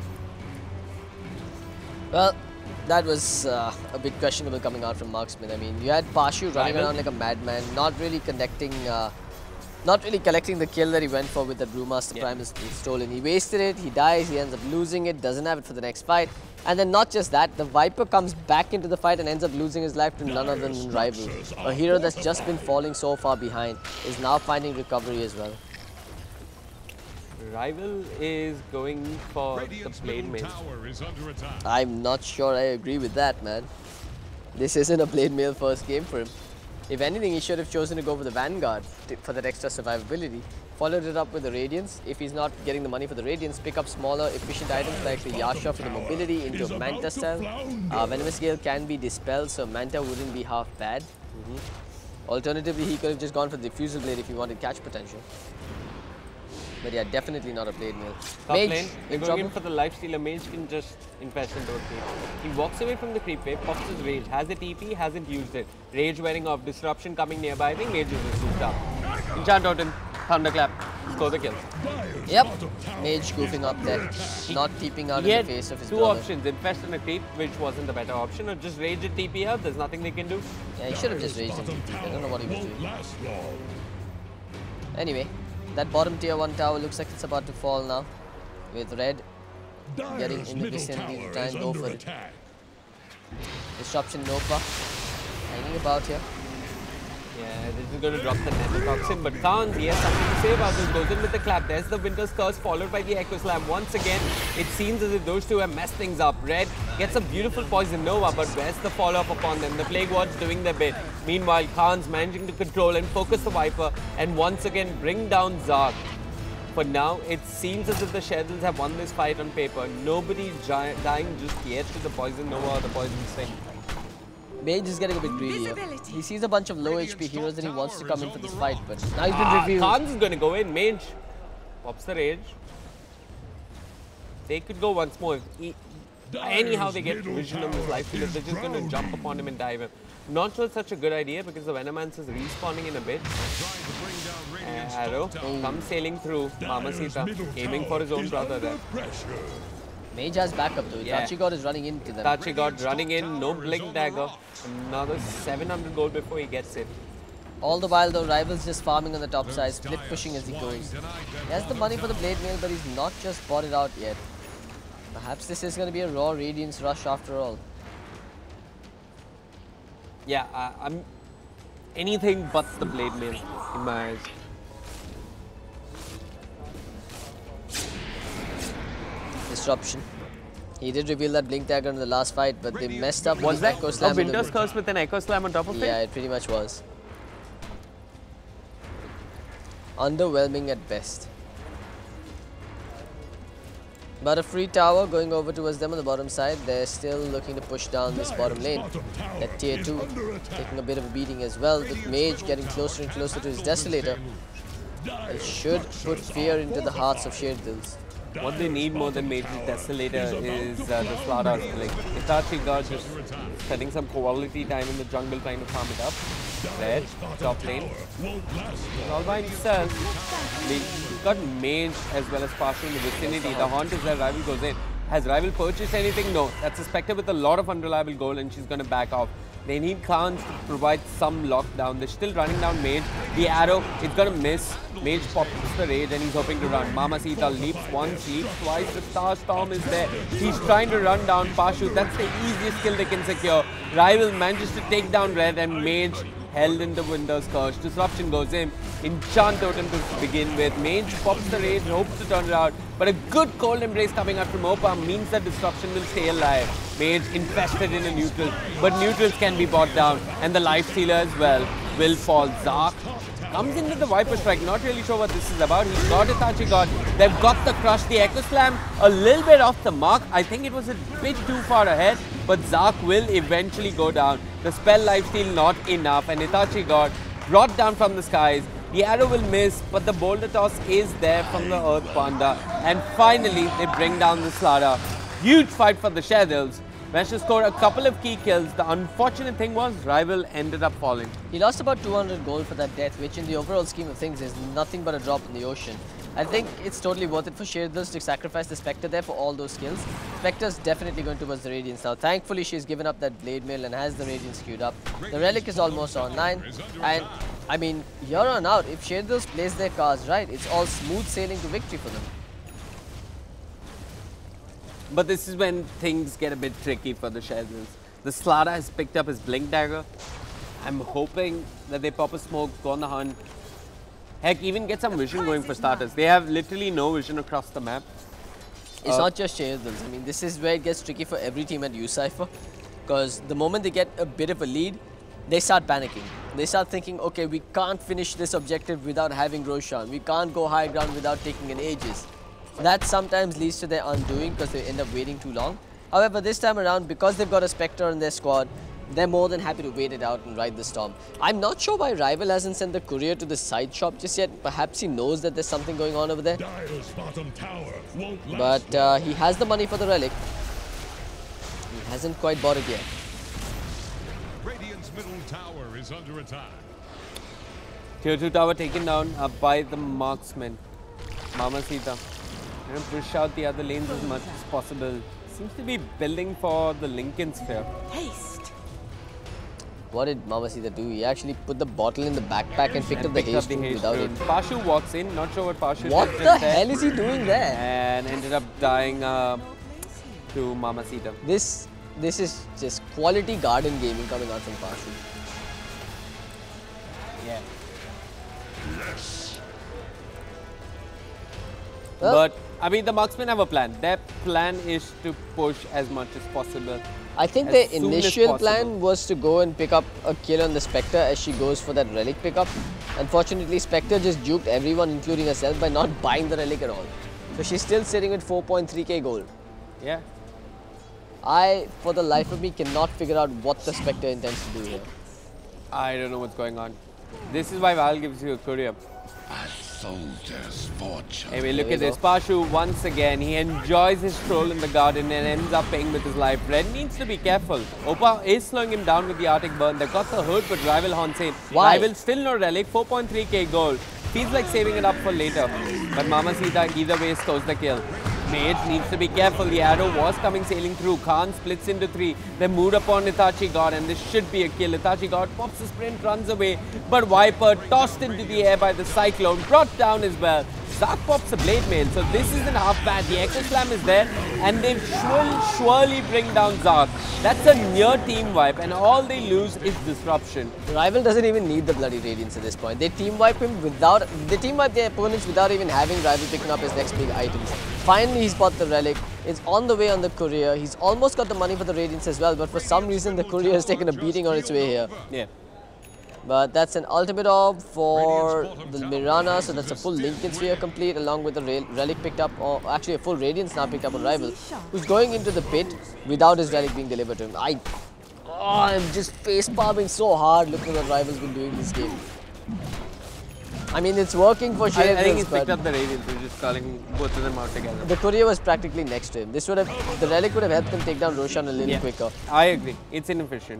Well, that was uh, a bit questionable coming out from Marksmen. I mean, you had Pashu running Rival. around like a madman, not really connecting, uh, not really collecting the kill that he went for with that Brewmaster Yeah. Primal stolen. He wasted it, he dies, he ends up losing it, doesn't have it for the next fight. And then not just that, the Viper comes back into the fight and ends up losing his life to none other than Rival. A hero that's just been falling so far behind is now finding recovery as well. Rival is going for Radiant's the Blade middle Mage. tower is under attack. I'm not sure I agree with that, man. This isn't a Blade Mail first game for him. If anything, he should have chosen to go for the Vanguard to, for that extra survivability. Followed it up with the Radiance. If he's not getting the money for the Radiance, pick up smaller, efficient items like the Yasha for the mobility into Is a about Manta to style. flounder. Uh, Venomous Gale can be dispelled, so Manta wouldn't be half bad. Mm-hmm. Alternatively, he could have just gone for the Diffusal Blade if he wanted catch potential. But yeah, definitely not a Blade Mail. Top Mage, lane, they're in going trouble? in for the Lifestealer. Mage can just infest and don't creep. He walks away from the creep wave, pops his Rage, has a T P, hasn't used it. Rage wearing off, Disruption coming nearby. I think Mage is just souped up. Enchant Totem, Thunderclap, score the kill. Yep, Mage goofing up there, not keeping out He in had the face of his two brother. options, infest and a creep, which wasn't the better option, or just Rage and T P out. There's nothing they can do. Yeah, he should have just raged him. I don't know what he was Won't doing. last long. Anyway, that bottom tier one tower looks like it's about to fall now. With red getting Dyer's in the middle vicinity to tower try is and go under for it. attack. Disruption Nova hanging about here. Yeah, this is going to drop the Nanotoxin, but Khan's, he has something to say about this. Goes in with the clap. There's the Winter's Curse followed by the Echo Slam. Once again, it seems as if those two have messed things up. Red gets a beautiful Poison Nova, but where's the follow-up upon them? The Plague Ward's doing their bit. Meanwhile, Khan's managing to control and focus the Viper and once again bring down Zark. For now, it seems as if the Sherdils have won this fight on paper. Nobody's dying just yet to the Poison Nova or the Poison Sting. Mage is getting a bit greedy here. He sees a bunch of low H P heroes and he wants to come in for this fight, but now he's been Ah, revealed. Khan's is going to go in. Mage pops the Rage. They could go once more. He, anyhow, they get vision on his life field. They're just going to jump upon him and dive him. Not sure it's such a good idea because the Venomancer is respawning in a bit. Trying to bring down Radiant's Arrow top tower. comes sailing through. Dyer's Mamacita middle aiming tower for his own is brother under there. pressure. Mage has backup though. Yeah. Itachi God is running into them. Tachi got running in, no blink dagger. Another seven hundred gold before he gets it. All the while though, Rival's just farming on the top side, split pushing as he goes. He has the money for the Blade Mail, but he's not just bought it out yet. Perhaps this is going to be a raw Radiance rush after all. Yeah, I, I'm anything but the Blade Mail in my eyes. Disruption. He did reveal that Blink Dagger in the last fight, but they messed up with Was the that Echo a Slam. in the Winter's Curse with an Echo Slam on top of Yeah, it? it pretty much was. Underwhelming at best. But a free tower going over towards them on the bottom side. They're still looking to push down this bottom lane. At tier two, taking a bit of a beating as well. With Mage getting closer and closer to his Desolator. It should put fear into the hearts of Sherdils. What they need more than Mage's Desolator is uh, the Slaughter. Like, Itachi got just spending some quality time in the jungle trying to farm it up. Red, top lane. All by himself. They got Mage as well as Pashu in the vicinity. The Haunt is there, Rival goes in. Has Rival purchased anything? No. That's a Spectre with a lot of unreliable gold and she's going to back off. They need Khans to provide some lockdown. They're still running down Mage. The arrow, it's going to miss. Mage pops the rage and he's hoping to run. Mamacita leaps once, leaps twice. The Star Storm is there. He's trying to run down Pashu. That's the easiest kill they can secure. Rival manages to take down Red and Mage held in the Winter's Curse. Disruption goes in. Enchant Totem to begin with. Mage pops the rage, hopes to turn it out. But a good cold embrace coming out from Opa means that Disruption will stay alive. Mage infested in a neutral. But neutrals can be bought down. And the Life Stealer as well will fall. Zark comes into the Viper Strike. Not really sure what this is about. He's got Itachi God. They've got the Crush. The Echo Slam a little bit off the mark. I think it was a bit too far ahead. But Zark will eventually go down. The spell lifesteal not enough. And Itachi God brought down from the skies. The arrow will miss, but the boulder toss is there from the Earth Panda. And finally, they bring down the Slaughter. Huge fight for the Sherdils. Managed to score a couple of key kills. The unfortunate thing was, Rival ended up falling. He lost about two hundred gold for that death, which in the overall scheme of things is nothing but a drop in the ocean. I think it's totally worth it for Sherdils to sacrifice the Spectre there for all those skills. Spectre's definitely going towards the Radiance now. Thankfully, she's given up that Blade Mail and has the Radiance queued up. The Relic is almost online. And, I mean, here on out, if Sherdils plays their cards right, it's all smooth sailing to victory for them. But this is when things get a bit tricky for the Sherdils. The Slaughter has picked up his Blink Dagger. I'm hoping that they pop a smoke, go on the hunt. Heck, even get some vision going for starters. They have literally no vision across the map. It's uh, not just Sherdils. I mean, this is where it gets tricky for every team at Ucypher. Because the moment they get a bit of a lead, they start panicking. They start thinking, okay, we can't finish this objective without having Roshan. We can't go high ground without taking an Aegis. That sometimes leads to their undoing because they end up waiting too long. However, this time around, because they've got a Spectre in their squad, they're more than happy to wait it out and ride the storm. I'm not sure why Rival hasn't sent the courier to the side shop just yet. Perhaps he knows that there's something going on over there. Dire's bottom tower won't But uh, he has the money for the Relic. He hasn't quite bought it yet. Radiant's middle tower is under attack. Tier two tower taken down uh, by the Marksmen. Mamacita. Going to push out the other lanes as much as possible. Seems to be building for the Lincoln Sphere. Haste. What did Mamacita do? He actually put the bottle in the backpack and picked And up the picked haste up the root haste without root. it. Pashu walks in, not sure what Pashu What did the just there. hell is he doing there? And ended up dying uh, to Mamacita. This this is just quality garden gaming coming out from Pashu. Yeah. Yes. Well, But, I mean, the Marksmen have a plan. Their plan is to push as much as possible. I think as their soon as initial possible. plan was to go and pick up a kill on the Spectre as she goes for that Relic pickup. Unfortunately, Spectre just juked everyone, including herself, by not buying the Relic at all. So she's still sitting with four point three K gold. Yeah. I, for the life of me, cannot figure out what the Spectre intends to do here. I don't know what's going on. This is why Val gives you a courier. A soldier's fortune. Anyway, look There at we this. go. Pashu, once again, he enjoys his stroll in the garden and ends up paying with his life. Red needs to be careful. Opa is slowing him down with the Arctic Burn. They've got the hurt, but Rival haunts in. Why? Rival still no relic, four point three K gold. Feels like saving it up for later. But Mamacita either way scores the kill. Mage needs to be careful. The arrow was coming sailing through. Khan splits into three. They moved upon Itachi God and this should be a kill. Itachi God pops the sprint, runs away. But Viper tossed into the air by the Cyclone, brought down as well. Zark pops a Blade Mail, so this isn't half bad. The Echo Slam is there and they will surely bring down Zark. That's a near team wipe and all they lose is disruption. Rival doesn't even need the bloody Radiance at this point. They team wipe him without, they team wipe their opponents without even having Rival picking up his next big items. Finally, he's bought the Relic. It's on the way on the courier. He's almost got the money for the Radiance as well, but for some reason the courier has taken a beating on its way here. Yeah. But that's an ultimate orb for the Mirana, so that's a full Lincoln Sphere complete along with the Relic picked up, or actually a full Radiance now picked up on Rival, who's going into the pit without his Relic being delivered to him. I, oh, I'm just face palming so hard looking at what Rival's been doing this game. I mean, it's working for I, Sherdils, I think he's but picked up the Radiance. We're just calling both of them out together. the courier was practically next to him. This would have, the Relic would have helped him take down Roshan a little Yeah. quicker. I agree. It's inefficient.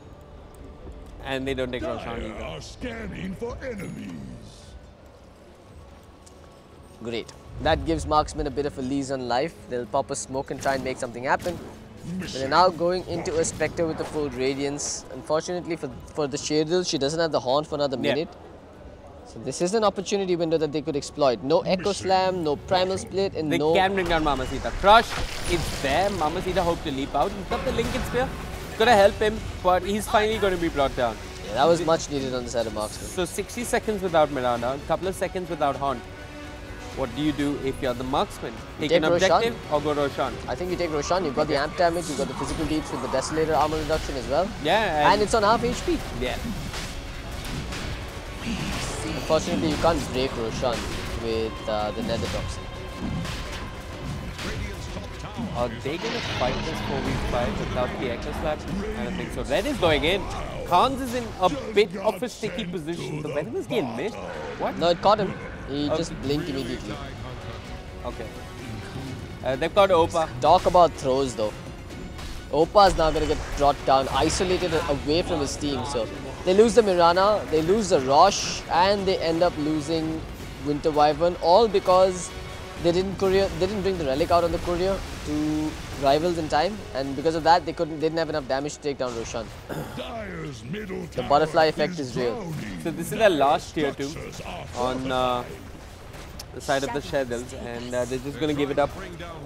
And they don't take Roshan Dire either. are scanning for enemies. Great. That gives Marksmen a bit of a lease on life. They'll pop a smoke and try and make something happen. But they're now going into a Spectre with the full Radiance. Unfortunately for, for the Sherdils, she doesn't have the Haunt for another minute. Yeah. So this is an opportunity window that they could exploit. No Echo Slam, no Primal Split, and they no... They can bring down Mamacita. Crush, it's there. Mamacita hoped to leap out. He's got the Lincoln Spear. It's going to help him, but he's finally going to be brought down. Yeah, that was much needed on the side of Marksmen. So sixty seconds without Miranda, a couple of seconds without Haunt. What do you do if you're the Marksman? Take, take an objective Roshan. or go Roshan? I think you take Roshan. You've got the amp damage, you've got the physical deeps with the Desolator armor reduction as well. Yeah. And, and it's on half H P. Yeah. Unfortunately, you can't break Roshan with uh, the Nether Toxin. Are they going to fight this four v five without the Echo Slap? I don't think so. Red is going in. Khans is in a bit of a sticky position. The Venomous Gale missed. What? No, it caught him. He okay. just blinked immediately. Okay. Uh, they've got Opa. Talk about throws though. Opa is now going to get brought down, isolated away from his team. So they lose the Mirana, they lose the Rosh, and they end up losing Winter Wyvern, all because they didn't courier, they didn't bring the relic out on the courier to rivals in time, and because of that, they couldn't, they didn't have enough damage to take down Roshan. The butterfly effect is real. So this is their last tier two on uh, the side of the Sherdils, and uh, they're just going to give it up.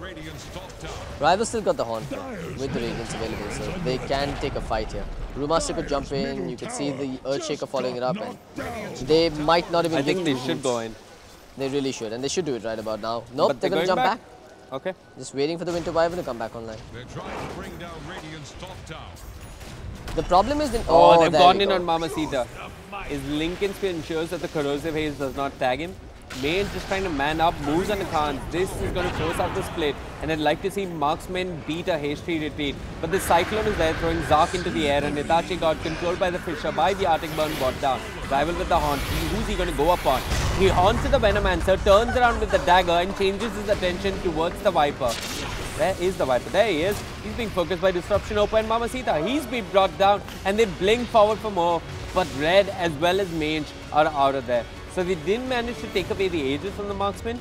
Rivals still got the Haunt with the Radiance available, so they can take a fight here. Brewmaster could jump in, you could see the Earthshaker following it up, and they might not even I think they should roots. go in. They really should, and they should do it right about now. Nope, but they're, they're going to jump back. back. Okay. Just waiting for the Winter Wyvern to come back online. They're trying to bring down Radiant's top tower. The problem is... Then, oh, oh, they've gone in go. on Mamacita. His Lincoln Spear ensures that the Corrosive Haze does not tag him. Mage just trying to man up, moves on the Khans. This is going to force out the split, and I'd like to see Marksmen beat a hasty retreat. But the Cyclone is there, throwing Zark into the air, and Itachi got controlled by the Fisher, by the Arctic Burn brought down. Rival with the Haunt. Who's he going to go up on? He haunts the Venomancer, turns around with the dagger, and changes his attention towards the Viper. Where is the Viper? There he is. He's being focused by Disruption, Opa, and Mamacita. He's been brought down, and they blink forward for more. But Red as well as Mage are out of there. So they didn't manage to take away the Aegis from the Marksman.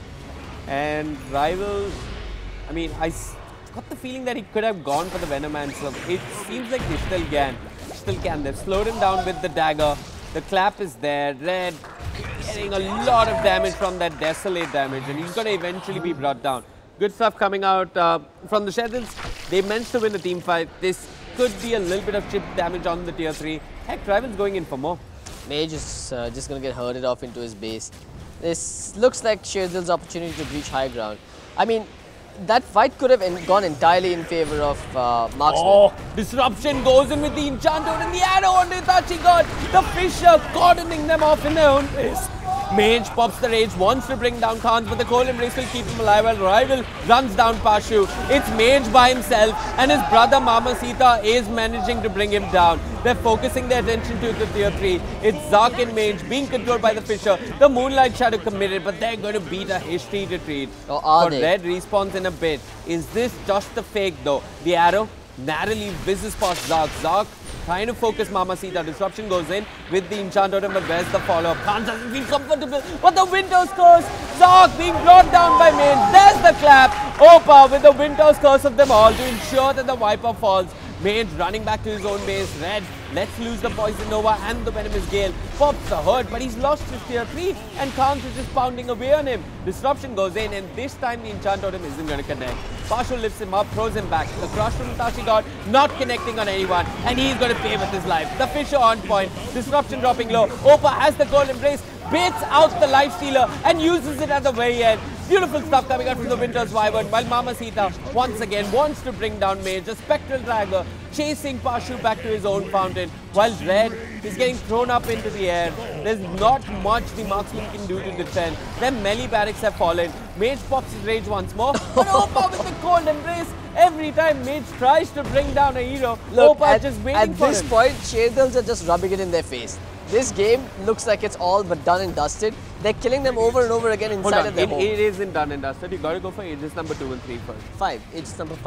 And Rival, I mean, I got the feeling that he could have gone for the Venomancer. It seems like they still can. Still can. They've slowed him down with the dagger. The clap is there. Red getting a lot of damage from that Desolate damage, and he's going to eventually be brought down. Good stuff coming out uh, from the Sherdils. They managed to win the team fight. This could be a little bit of chip damage on the tier three. Heck, Rival's going in for more. Mage is uh, just going to get herded off into his base. This looks like Sherdil's opportunity to reach high ground. I mean, that fight could have en gone entirely in favor of uh, Marksmen. Oh, Disruption goes in with the Enchanter and the arrow on the Itachi God. The Fisher cordoning them off in their own base. Mage pops the rage, wants to bring down Khans, but the Cold Embrace will keep him alive while Rival runs down Pashu. It's Mage by himself, and his brother Mamacita is managing to bring him down. They're focusing their attention to the tier three. It's Zark and Mage being controlled by the Fisher. The Moonlight Shadow committed, but they're going to beat a hasty retreat. Oh, are For they? Red respawns in a bit. Is this just the fake though? The arrow narrowly whizzes past Zark. Zark trying to focus Mamacita. Disruption goes in with the Enchanter, but where's the follow-up? Khan doesn't feel comfortable. But the Winter's Curse. Zark being brought down by Mage. There's the clap. Opa with the Winter's Curse of them all to ensure that the Viper falls. Mage running back to his own base. Red lets loose the Poison Nova and the Venomous Gale. Pops the hurt, but he's lost his tier three, and Khans is just pounding away on him. Disruption goes in, and this time the Enchant Totem isn't going to connect. Pashu lifts him up, throws him back. The crush from Itachi God not connecting on anyone, and he's going to pay with his life. The Fisher on point. Disruption dropping low. Opa has the Cold Embrace, baits out the Life Stealer, and uses it at the very end. Beautiful stuff coming out from the Winter's Wyvern, while Mamacita once again wants to bring down Mage. A Spectral Dragger chasing Pashu back to his own fountain, while Red is getting thrown up into the air. There's not much the Marksman can do to defend. Their melee barracks have fallen. Mage pops his rage once more, but Opa with the Cold Embrace. Every time Mage tries to bring down a hero, Look, Opa at, just waiting at for this him. point, Sherdils are just rubbing it in their face. This game looks like it's all but done and dusted. They're killing them over and over again inside Hold on, of their it, home. it isn't done and dusted. You got to go for Aegis number two and three first. Five. It's number five.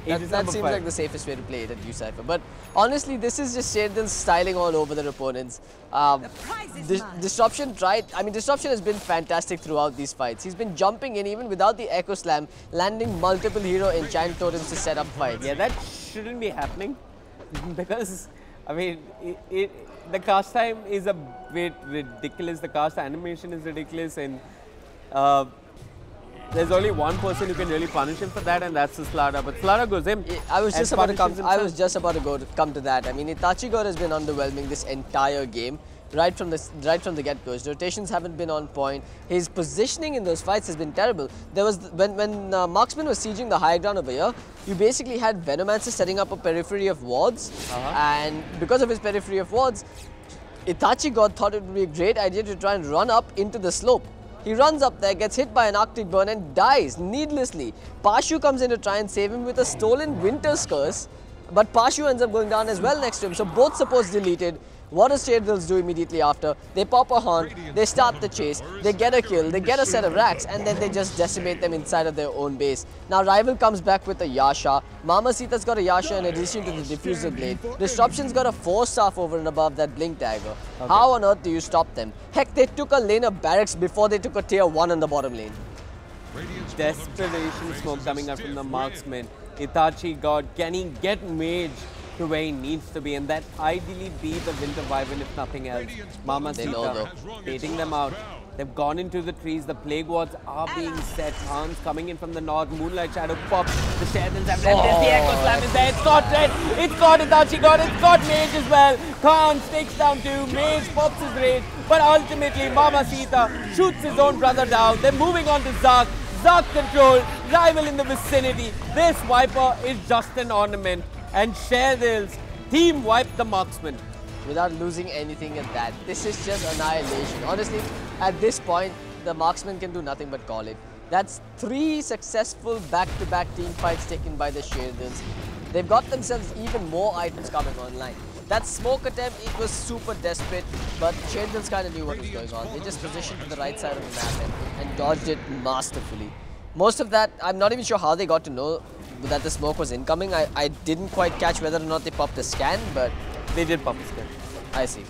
That, that seems five. like the safest way to play it at Ucypher. But honestly, this is just Sherdils styling all over their opponents. Um, Dis Disruption tried, I mean, Disruption has been fantastic throughout these fights. He's been jumping in even without the Echo Slam, landing multiple hero enchant totems to set up fights. Yeah, that shouldn't be happening because, I mean, it, it, the cast time is a bit ridiculous. The cast animation is ridiculous, and uh, there's only one person who can really punish him for that, and that's the Slada. But Slada goes in. I was just about to come. I was just about to go to come to that. I mean, Itachi God has been underwhelming this entire game, right from the right from the get-go. His rotations haven't been on point. His positioning in those fights has been terrible. There was when when uh, Marksmen was sieging the high ground over here, you basically had Venomancer setting up a periphery of wards, uh-huh. and because of his periphery of wards, Itachi God thought it would be a great idea to try and run up into the slope. He runs up there, gets hit by an Arctic Burn and dies needlessly. Pashu comes in to try and save him with a stolen Winter's Curse, but Pashu ends up going down as well next to him. So both supports deleted. What does Sherdils do immediately after? They pop a horn, they start the chase, they get a kill, they get a set of racks, and then they just decimate them inside of their own base. Now Rival comes back with a Yasha. Mamacita's got a Yasha in addition to the Diffuser Blade. Disruption's got a four staff over and above that Blink Dagger. Okay. How on earth do you stop them? Heck, they took a lane of barracks before they took a tier one in the bottom lane. Desperation smoke coming up from the Marksmen. Itachi God, can he get Mage to where he needs to be, and that ideally be the Winter Wyvern if nothing else. Mamacita baiting them out. They've gone into the trees. The Plague Wards are being set. Hans coming in from the north. Moonlight Shadow pops. The Sherdils have left. Oh. The Echo Slam is there. It's got Red. It's got Itachi God. It's got Mage as well. Khan takes down two. Mage pops his rage. But ultimately, Mamacita shoots his own brother down. They're moving on to Zark. Zark control. Rival in the vicinity. This Viper is just an ornament. And Sherdils team wipe the Marksmen. Without losing anything at that. This is just annihilation. Honestly, at this point, the Marksmen can do nothing but call it. That's three successful back-to-back -back team fights taken by the Sherdils. They've got themselves even more items coming online. That smoke attempt, it was super desperate, but Sherdils kind of knew what was going on. They just positioned to the right side of the map and, and dodged it masterfully. Most of that, I'm not even sure how they got to know that the smoke was incoming. I, I didn't quite catch whether or not they popped a scan, but they did pop a scan. I see.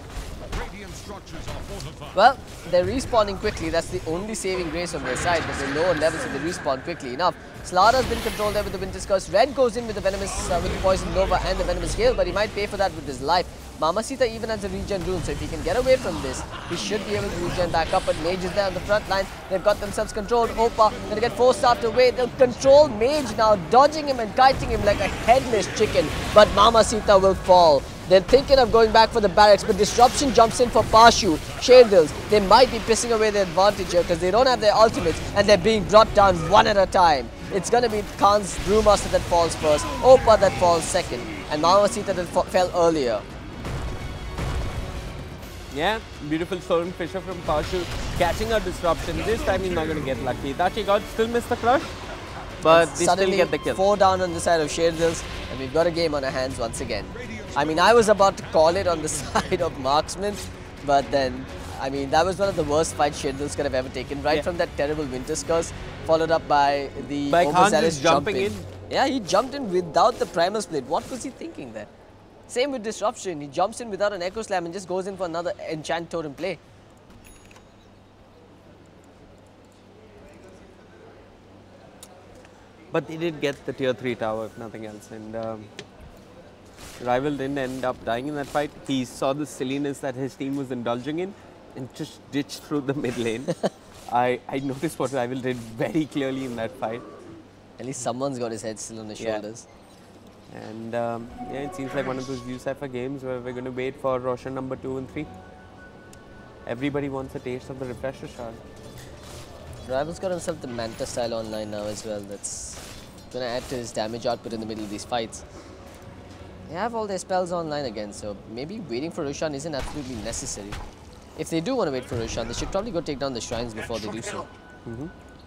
Well, they're respawning quickly. That's the only saving grace on their side, but they're lower levels, so they respawn quickly enough. Slada's been controlled there with the Winter's Curse. Red goes in with the Venomous, uh, with the Poison Nova and the Venomous Gale, but he might pay for that with his life. Mamacita even has a regen rune, so if he can get away from this, he should be able to regen back up. But Mage is there on the front line. They've got themselves controlled. Opa gonna get forced after away. They'll control Mage now, dodging him and kiting him like a headless chicken. But Mamacita will fall. They're thinking of going back for the barracks, but Disruption jumps in for Pashu. Sherdils, they might be pissing away their advantage here because they don't have their ultimates and they're being brought down one at a time. It's going to be Khan's Brewmaster that falls first, Opa that falls second, and Mamacita that fell earlier. Yeah, beautiful Stolen Fisher from Pashu, catching a Disruption. This time he's not going to get lucky. Itachi God still missed the crush, but they still get the kill. Four down on the side of Sherdils, and we've got a game on our hands once again. I mean, I was about to call it on the side of Marksmen, but then, I mean, that was one of the worst fights Sherdils could have ever taken, right yeah. from that terrible Winter's Curse, followed up by the by Khan's jumping in. in. Yeah, he jumped in without the Primal Split. What was he thinking there? Same with Disruption. He jumps in without an Echo Slam and just goes in for another Enchant Totem play. But they did get the tier three tower, if nothing else. And um, Rival didn't end up dying in that fight. He saw the silliness that his team was indulging in and just ditched through the mid lane. I, I noticed what Rival did very clearly in that fight. At least someone's got his head still on his yeah. shoulders. And um, yeah, it seems like one of those Ucypher games where we're going to wait for Roshan number two and three. Everybody wants a taste of the refresher shard. Rival's got himself the Manta style online now as well. That's going to add to his damage output in the middle of these fights. They have all their spells online again, so maybe waiting for Roshan isn't absolutely necessary. If they do want to wait for Roshan, they should probably go take down the shrines before they do so. Mm-hmm.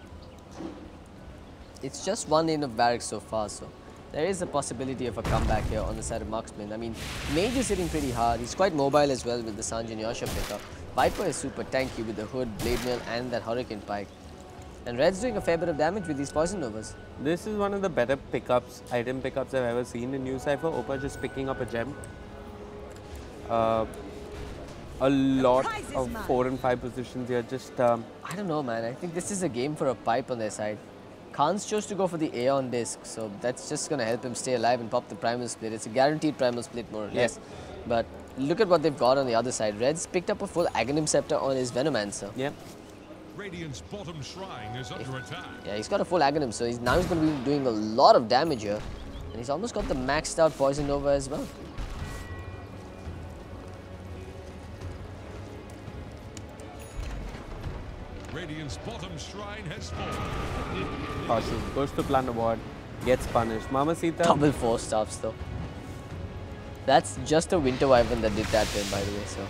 It's just one lane of barracks so far, so there is a possibility of a comeback here on the side of Marksmen. I mean, Mage is hitting pretty hard. He's quite mobile as well with the Sanjay Yasha pickup. Viper is super tanky with the Hood, Blade Mail and that Hurricane Pike. And Red's doing a fair bit of damage with these Poison Novas. This is one of the better pickups, item pickups I've ever seen in Ucypher. Opa just picking up a gem. Uh, a lot of four and five positions here. Just um, I don't know, man. I think this is a game for a pipe on their side. Khan's chose to go for the Aeon Disc, so that's just going to help him stay alive and pop the Primal Split. It's a guaranteed Primal Split, more or less. Yeah. But look at what they've got on the other side. Red's picked up a full Aghanim Scepter on his Venomancer. Yeah. Radiant's bottom shrine is under attack. Yeah, he's got a full Aghanim, so he's now he's going to be doing a lot of damage here. And he's almost got the maxed out Poison Nova as well. Radiant's bottom shrine has fallen. Cautious, goes to plan ward, gets punished. Mamacita. Double four stops though. That's just a Winter Wyvern that did that to him, by the way, so.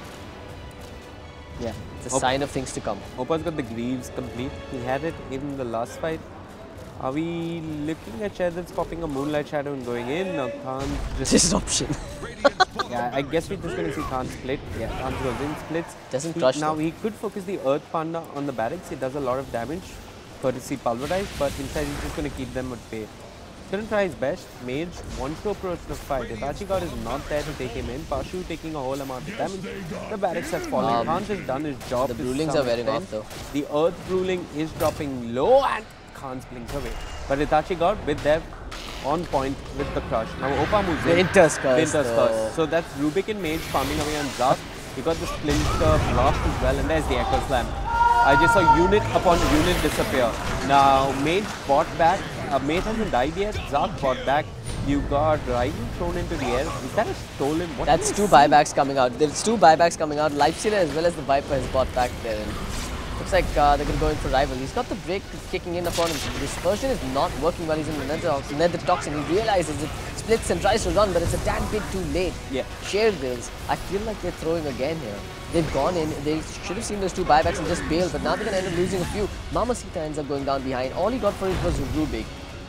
Yeah, it's a Op sign of things to come. Opa's got the Greaves complete. He had it in the last fight. Are we looking at Sherdils popping a Moonlight Shadow and going in? Or Khan just... Disruption. Yeah, I guess we're just going to see Khan split. Yeah, Khan goes in, splits. Doesn't he, crush Now though. he could focus the Earth Panda on the barracks. It does a lot of damage. Courtesy Pulverize, but inside he's just going to keep them at bay. Couldn't try his best. Mage wants to approach the fight. Itachi God is not there to take him in. Pashu taking a whole amount of damage. The barracks have fallen. Um, Khan has done his job. The to Brewlings some are wearing extent. off though. The Earth Ruling is dropping low and Khan's blinks away. But Itachi God with them on point with the crush. Now Opa moves in. Winter's Curse. Winter's Curse. So that's Rubik and Mage farming away on Zap. He got the Splinter Blast as well, and there's the Echo Slam. I just saw unit upon unit disappear. Now Mage bought back. Uh, Mage hasn't died yet. Zap bought back. You got Raiden thrown into the air. Is that a stolen? What That's two buybacks coming out. There's two buybacks coming out. Lifestealer as well as the Viper has bought back there. And looks like uh, they're going to go in for Rival. He's got the break kicking in upon him. Dispersion is not working while he's in the nether, nether toxin. He realizes it, splits and tries to run, but it's a damn bit too late. Yeah. Sherdils, I feel like they're throwing again here. They've gone in, they should have seen those two buybacks and just bailed, but now they're going to end up losing a few. Mamacita ends up going down behind. All he got for it was Rubik.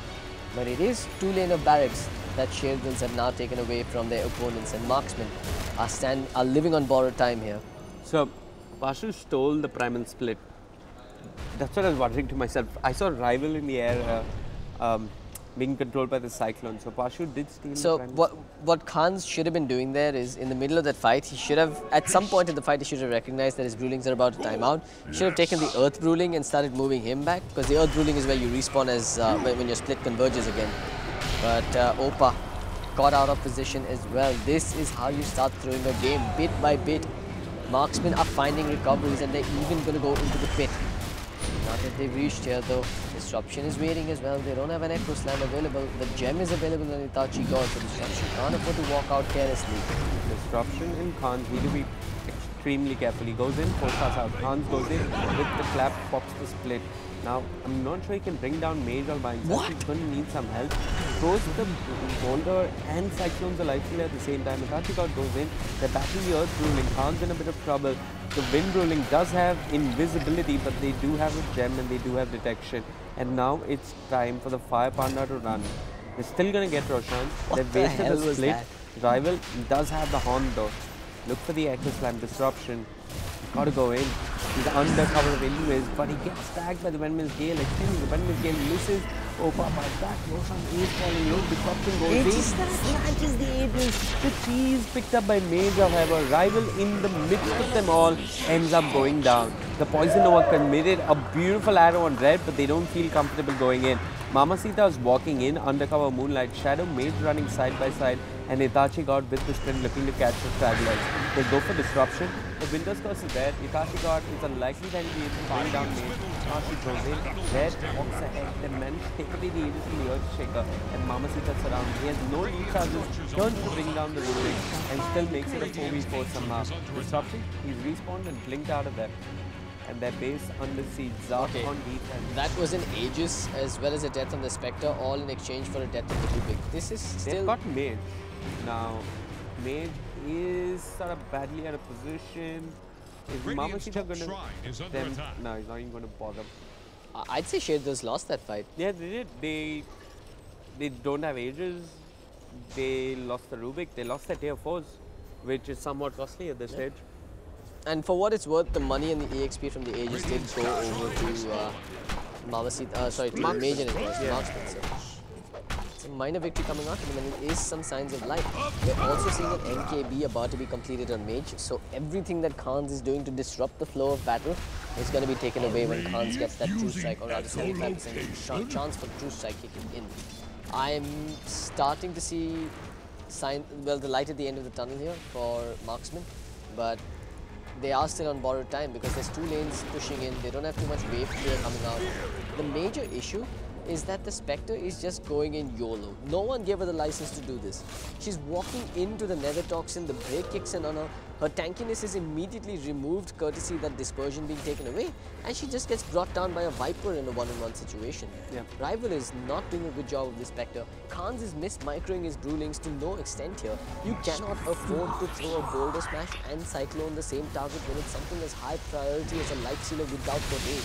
But it is two lane of barracks that Sherdils have now taken away from their opponents, and Marksmen are, stand, are living on borrowed time here. So, Pashu stole the Primal Split. That's what I was wondering to myself. I saw Rival in the air uh, um, being controlled by the Cyclone. So, Pashu did steal So, the Primal what, what Khan should have been doing there is, in the middle of that fight, he should have, at some point in the fight, he should have recognized that his Brewlings are about to time out. He should have taken the Earth Brewling and started moving him back, because the Earth Brewling is where you respawn as uh, when, when your split converges again. But uh, Opa got out of position as well. This is how you start throwing a game, bit by bit. Marksmen are finding recoveries, and they're even going to go into the pit. Now that they've reached here though, Disruption is waiting as well. They don't have an Echo Slam available. The gem is available on Itachi God, so Disruption can't afford to walk out carelessly. Disruption in Khan's need to be extremely careful. He goes in, four stars out. Khan's goes in with the clap, pops the split. Now, I'm not sure he can bring down Mage all by himself. What? He's going to need some help. Throws the Boulder and Cyclones the life stealer at the same time. Itachi God goes in. They're battling the Earth Ruling. Khan's in a bit of trouble. The Wind Ruling does have invisibility, but they do have a gem and they do have detection. And now it's time for the Fire Panda to run. They're still going to get Roshan. What They've the wasted hell the was split. that? Rival does have the Horn though. Look for the Echo Slam. Disruption. Gotta go in. He's under cover of anyways, but he gets tagged by the Venomous Gale. Excuse me, the Venomous Gale misses. Opa by back. Roshan is falling low. Disruption goes in. Snatches the Aegis. The cheese picked up by Mage, however. Rival in the midst of them all ends up going down. The Poison Nova committed a beautiful arrow on Red, but they don't feel comfortable going in. Mamacita is walking in, undercover Moonlight Shadow, Mage running side by side, and Itachi God with the sprint looking to catch the stragglers. They go for Disruption. The Winter's Curse is there. Itachi God is unlikely that he is to bring down Mage. Itachi goes in. Red walks ahead. They manage to take away the Aegis from the Earthshaker, and Mamacita surrounds. He has no lead charges, turns to bring down the Ruling, and still makes it a four v four somehow. Disruption, he's respawned and blinked out of there. And their base under siege, Zark Okay. on defense. That was an Aegis as well as a death on the Spectre, all in exchange for a death of the Rubik. This is They've still... got Mage. Now, Mage is sort of badly out of position. Is Radiant's Mamacita top going to... shrine is under Them, attack. no, he's not even going to bother. Uh, I'd say Sherdils lost that fight. Yeah, they did. They, they don't have Aegis. They lost the Rubik. They lost their tier fours, which is somewhat costly at this Yeah. stage. And for what it's worth, the money and the E X P from the Aegis did go over to uh, Mamacita, uh, sorry, to Marksmen. Mage and it was Yeah. Marksmen. So it's a minor victory coming out, and there is some signs of life. We're also seeing an N K B about to be completed on Mage, so everything that Khans is doing to disrupt the flow of battle is going to be taken away when Khans gets that true strike, or rather seventy-five percent chance for true strike kicking in. I'm starting to see sign, well, the light at the end of the tunnel here for Marksmen, but they are still on borrowed time because there's two lanes pushing in. They don't have too much wave clear coming out. The major issue is that the Spectre is just going in YOLO. No one gave her the license to do this. She's walking into the Nether Toxin, the break kicks in on her. Her tankiness is immediately removed courtesy that dispersion being taken away, and she just gets brought down by a Viper in a one-on-one situation. Yeah. Rival is not doing a good job of this Spectre. Khans is missed-microing his Brewlings to no extent here. You cannot afford to throw a Boulder Smash and Cyclone the same target when it's something as high priority as a Life Sealer without footage.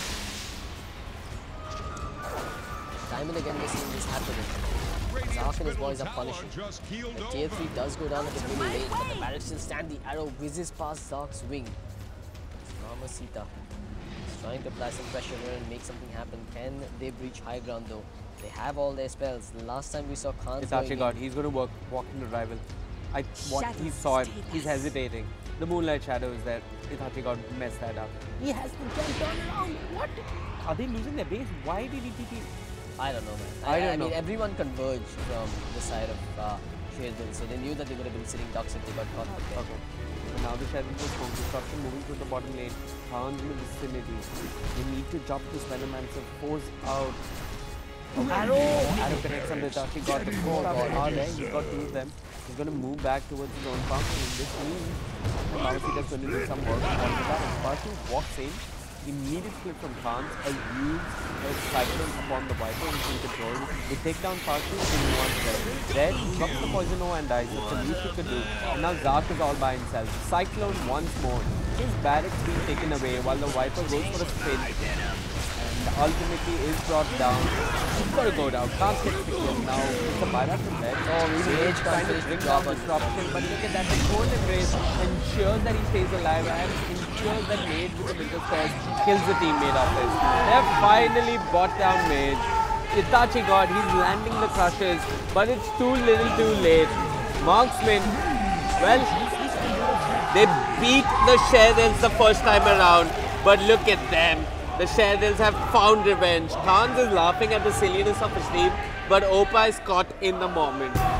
Time and again we're seeing this happening. Zark and his boys are punishing. The tier three does go down a bit really late, but the barracks still stand. The arrow whizzes past Zark's wing. Mamacita is trying to apply some pressure here and make something happen. Can they breach high ground though? They have all their spells. The last time we saw Khans It's actually going got. He's going to work, walk into Rival. I what he saw it. He's hesitating. The Moonlight Shadow is there. Itachi got messed that up. He has to jump turn around. What? Are they losing their base? Why did he T P? I don't know, man. I I, don't I know. mean, everyone converged from the side of uh, Sherdils, so they knew that they would have been sitting ducks if they got caught. Okay. Okay. So now the Sherdils is home. Disruption moving to the bottom lane. Khans in the vicinity. They need to jump this Venomancer. Force out. Oh, arrow! Arrow connects on the Itachi. Got the four up are there. He's got two of them. He's going to move back towards his own farm. And this means Mamacita's going to do some work on the battle. Partu walks in. Immediate flip from Khans, a huge uh, cyclone upon the Viper and in control. They take down Partu in one step. Red drops the poison and dies. That's the least he could do. And now Zark is all by himself. Cyclone once more. His barracks being taken away while the Viper goes for a spin. And ultimately is brought down. He's got to go down. Khans gets the kill. Now it's a Myra from Red. Oh, Mage trying to bring down disruption. But look at that. The Cold Embrace ensures that he stays alive and ensures that Mage with the Winter Stairs kills the teammate of his. They have finally brought down Mage. Itachi God, he's landing the crushes, but it's too little too late. Marksmen, well, they beat the Sherdils the first time around, but look at them. The Sherdils have found revenge. Khans is laughing at the silliness of his team, but Opa is caught in the moment.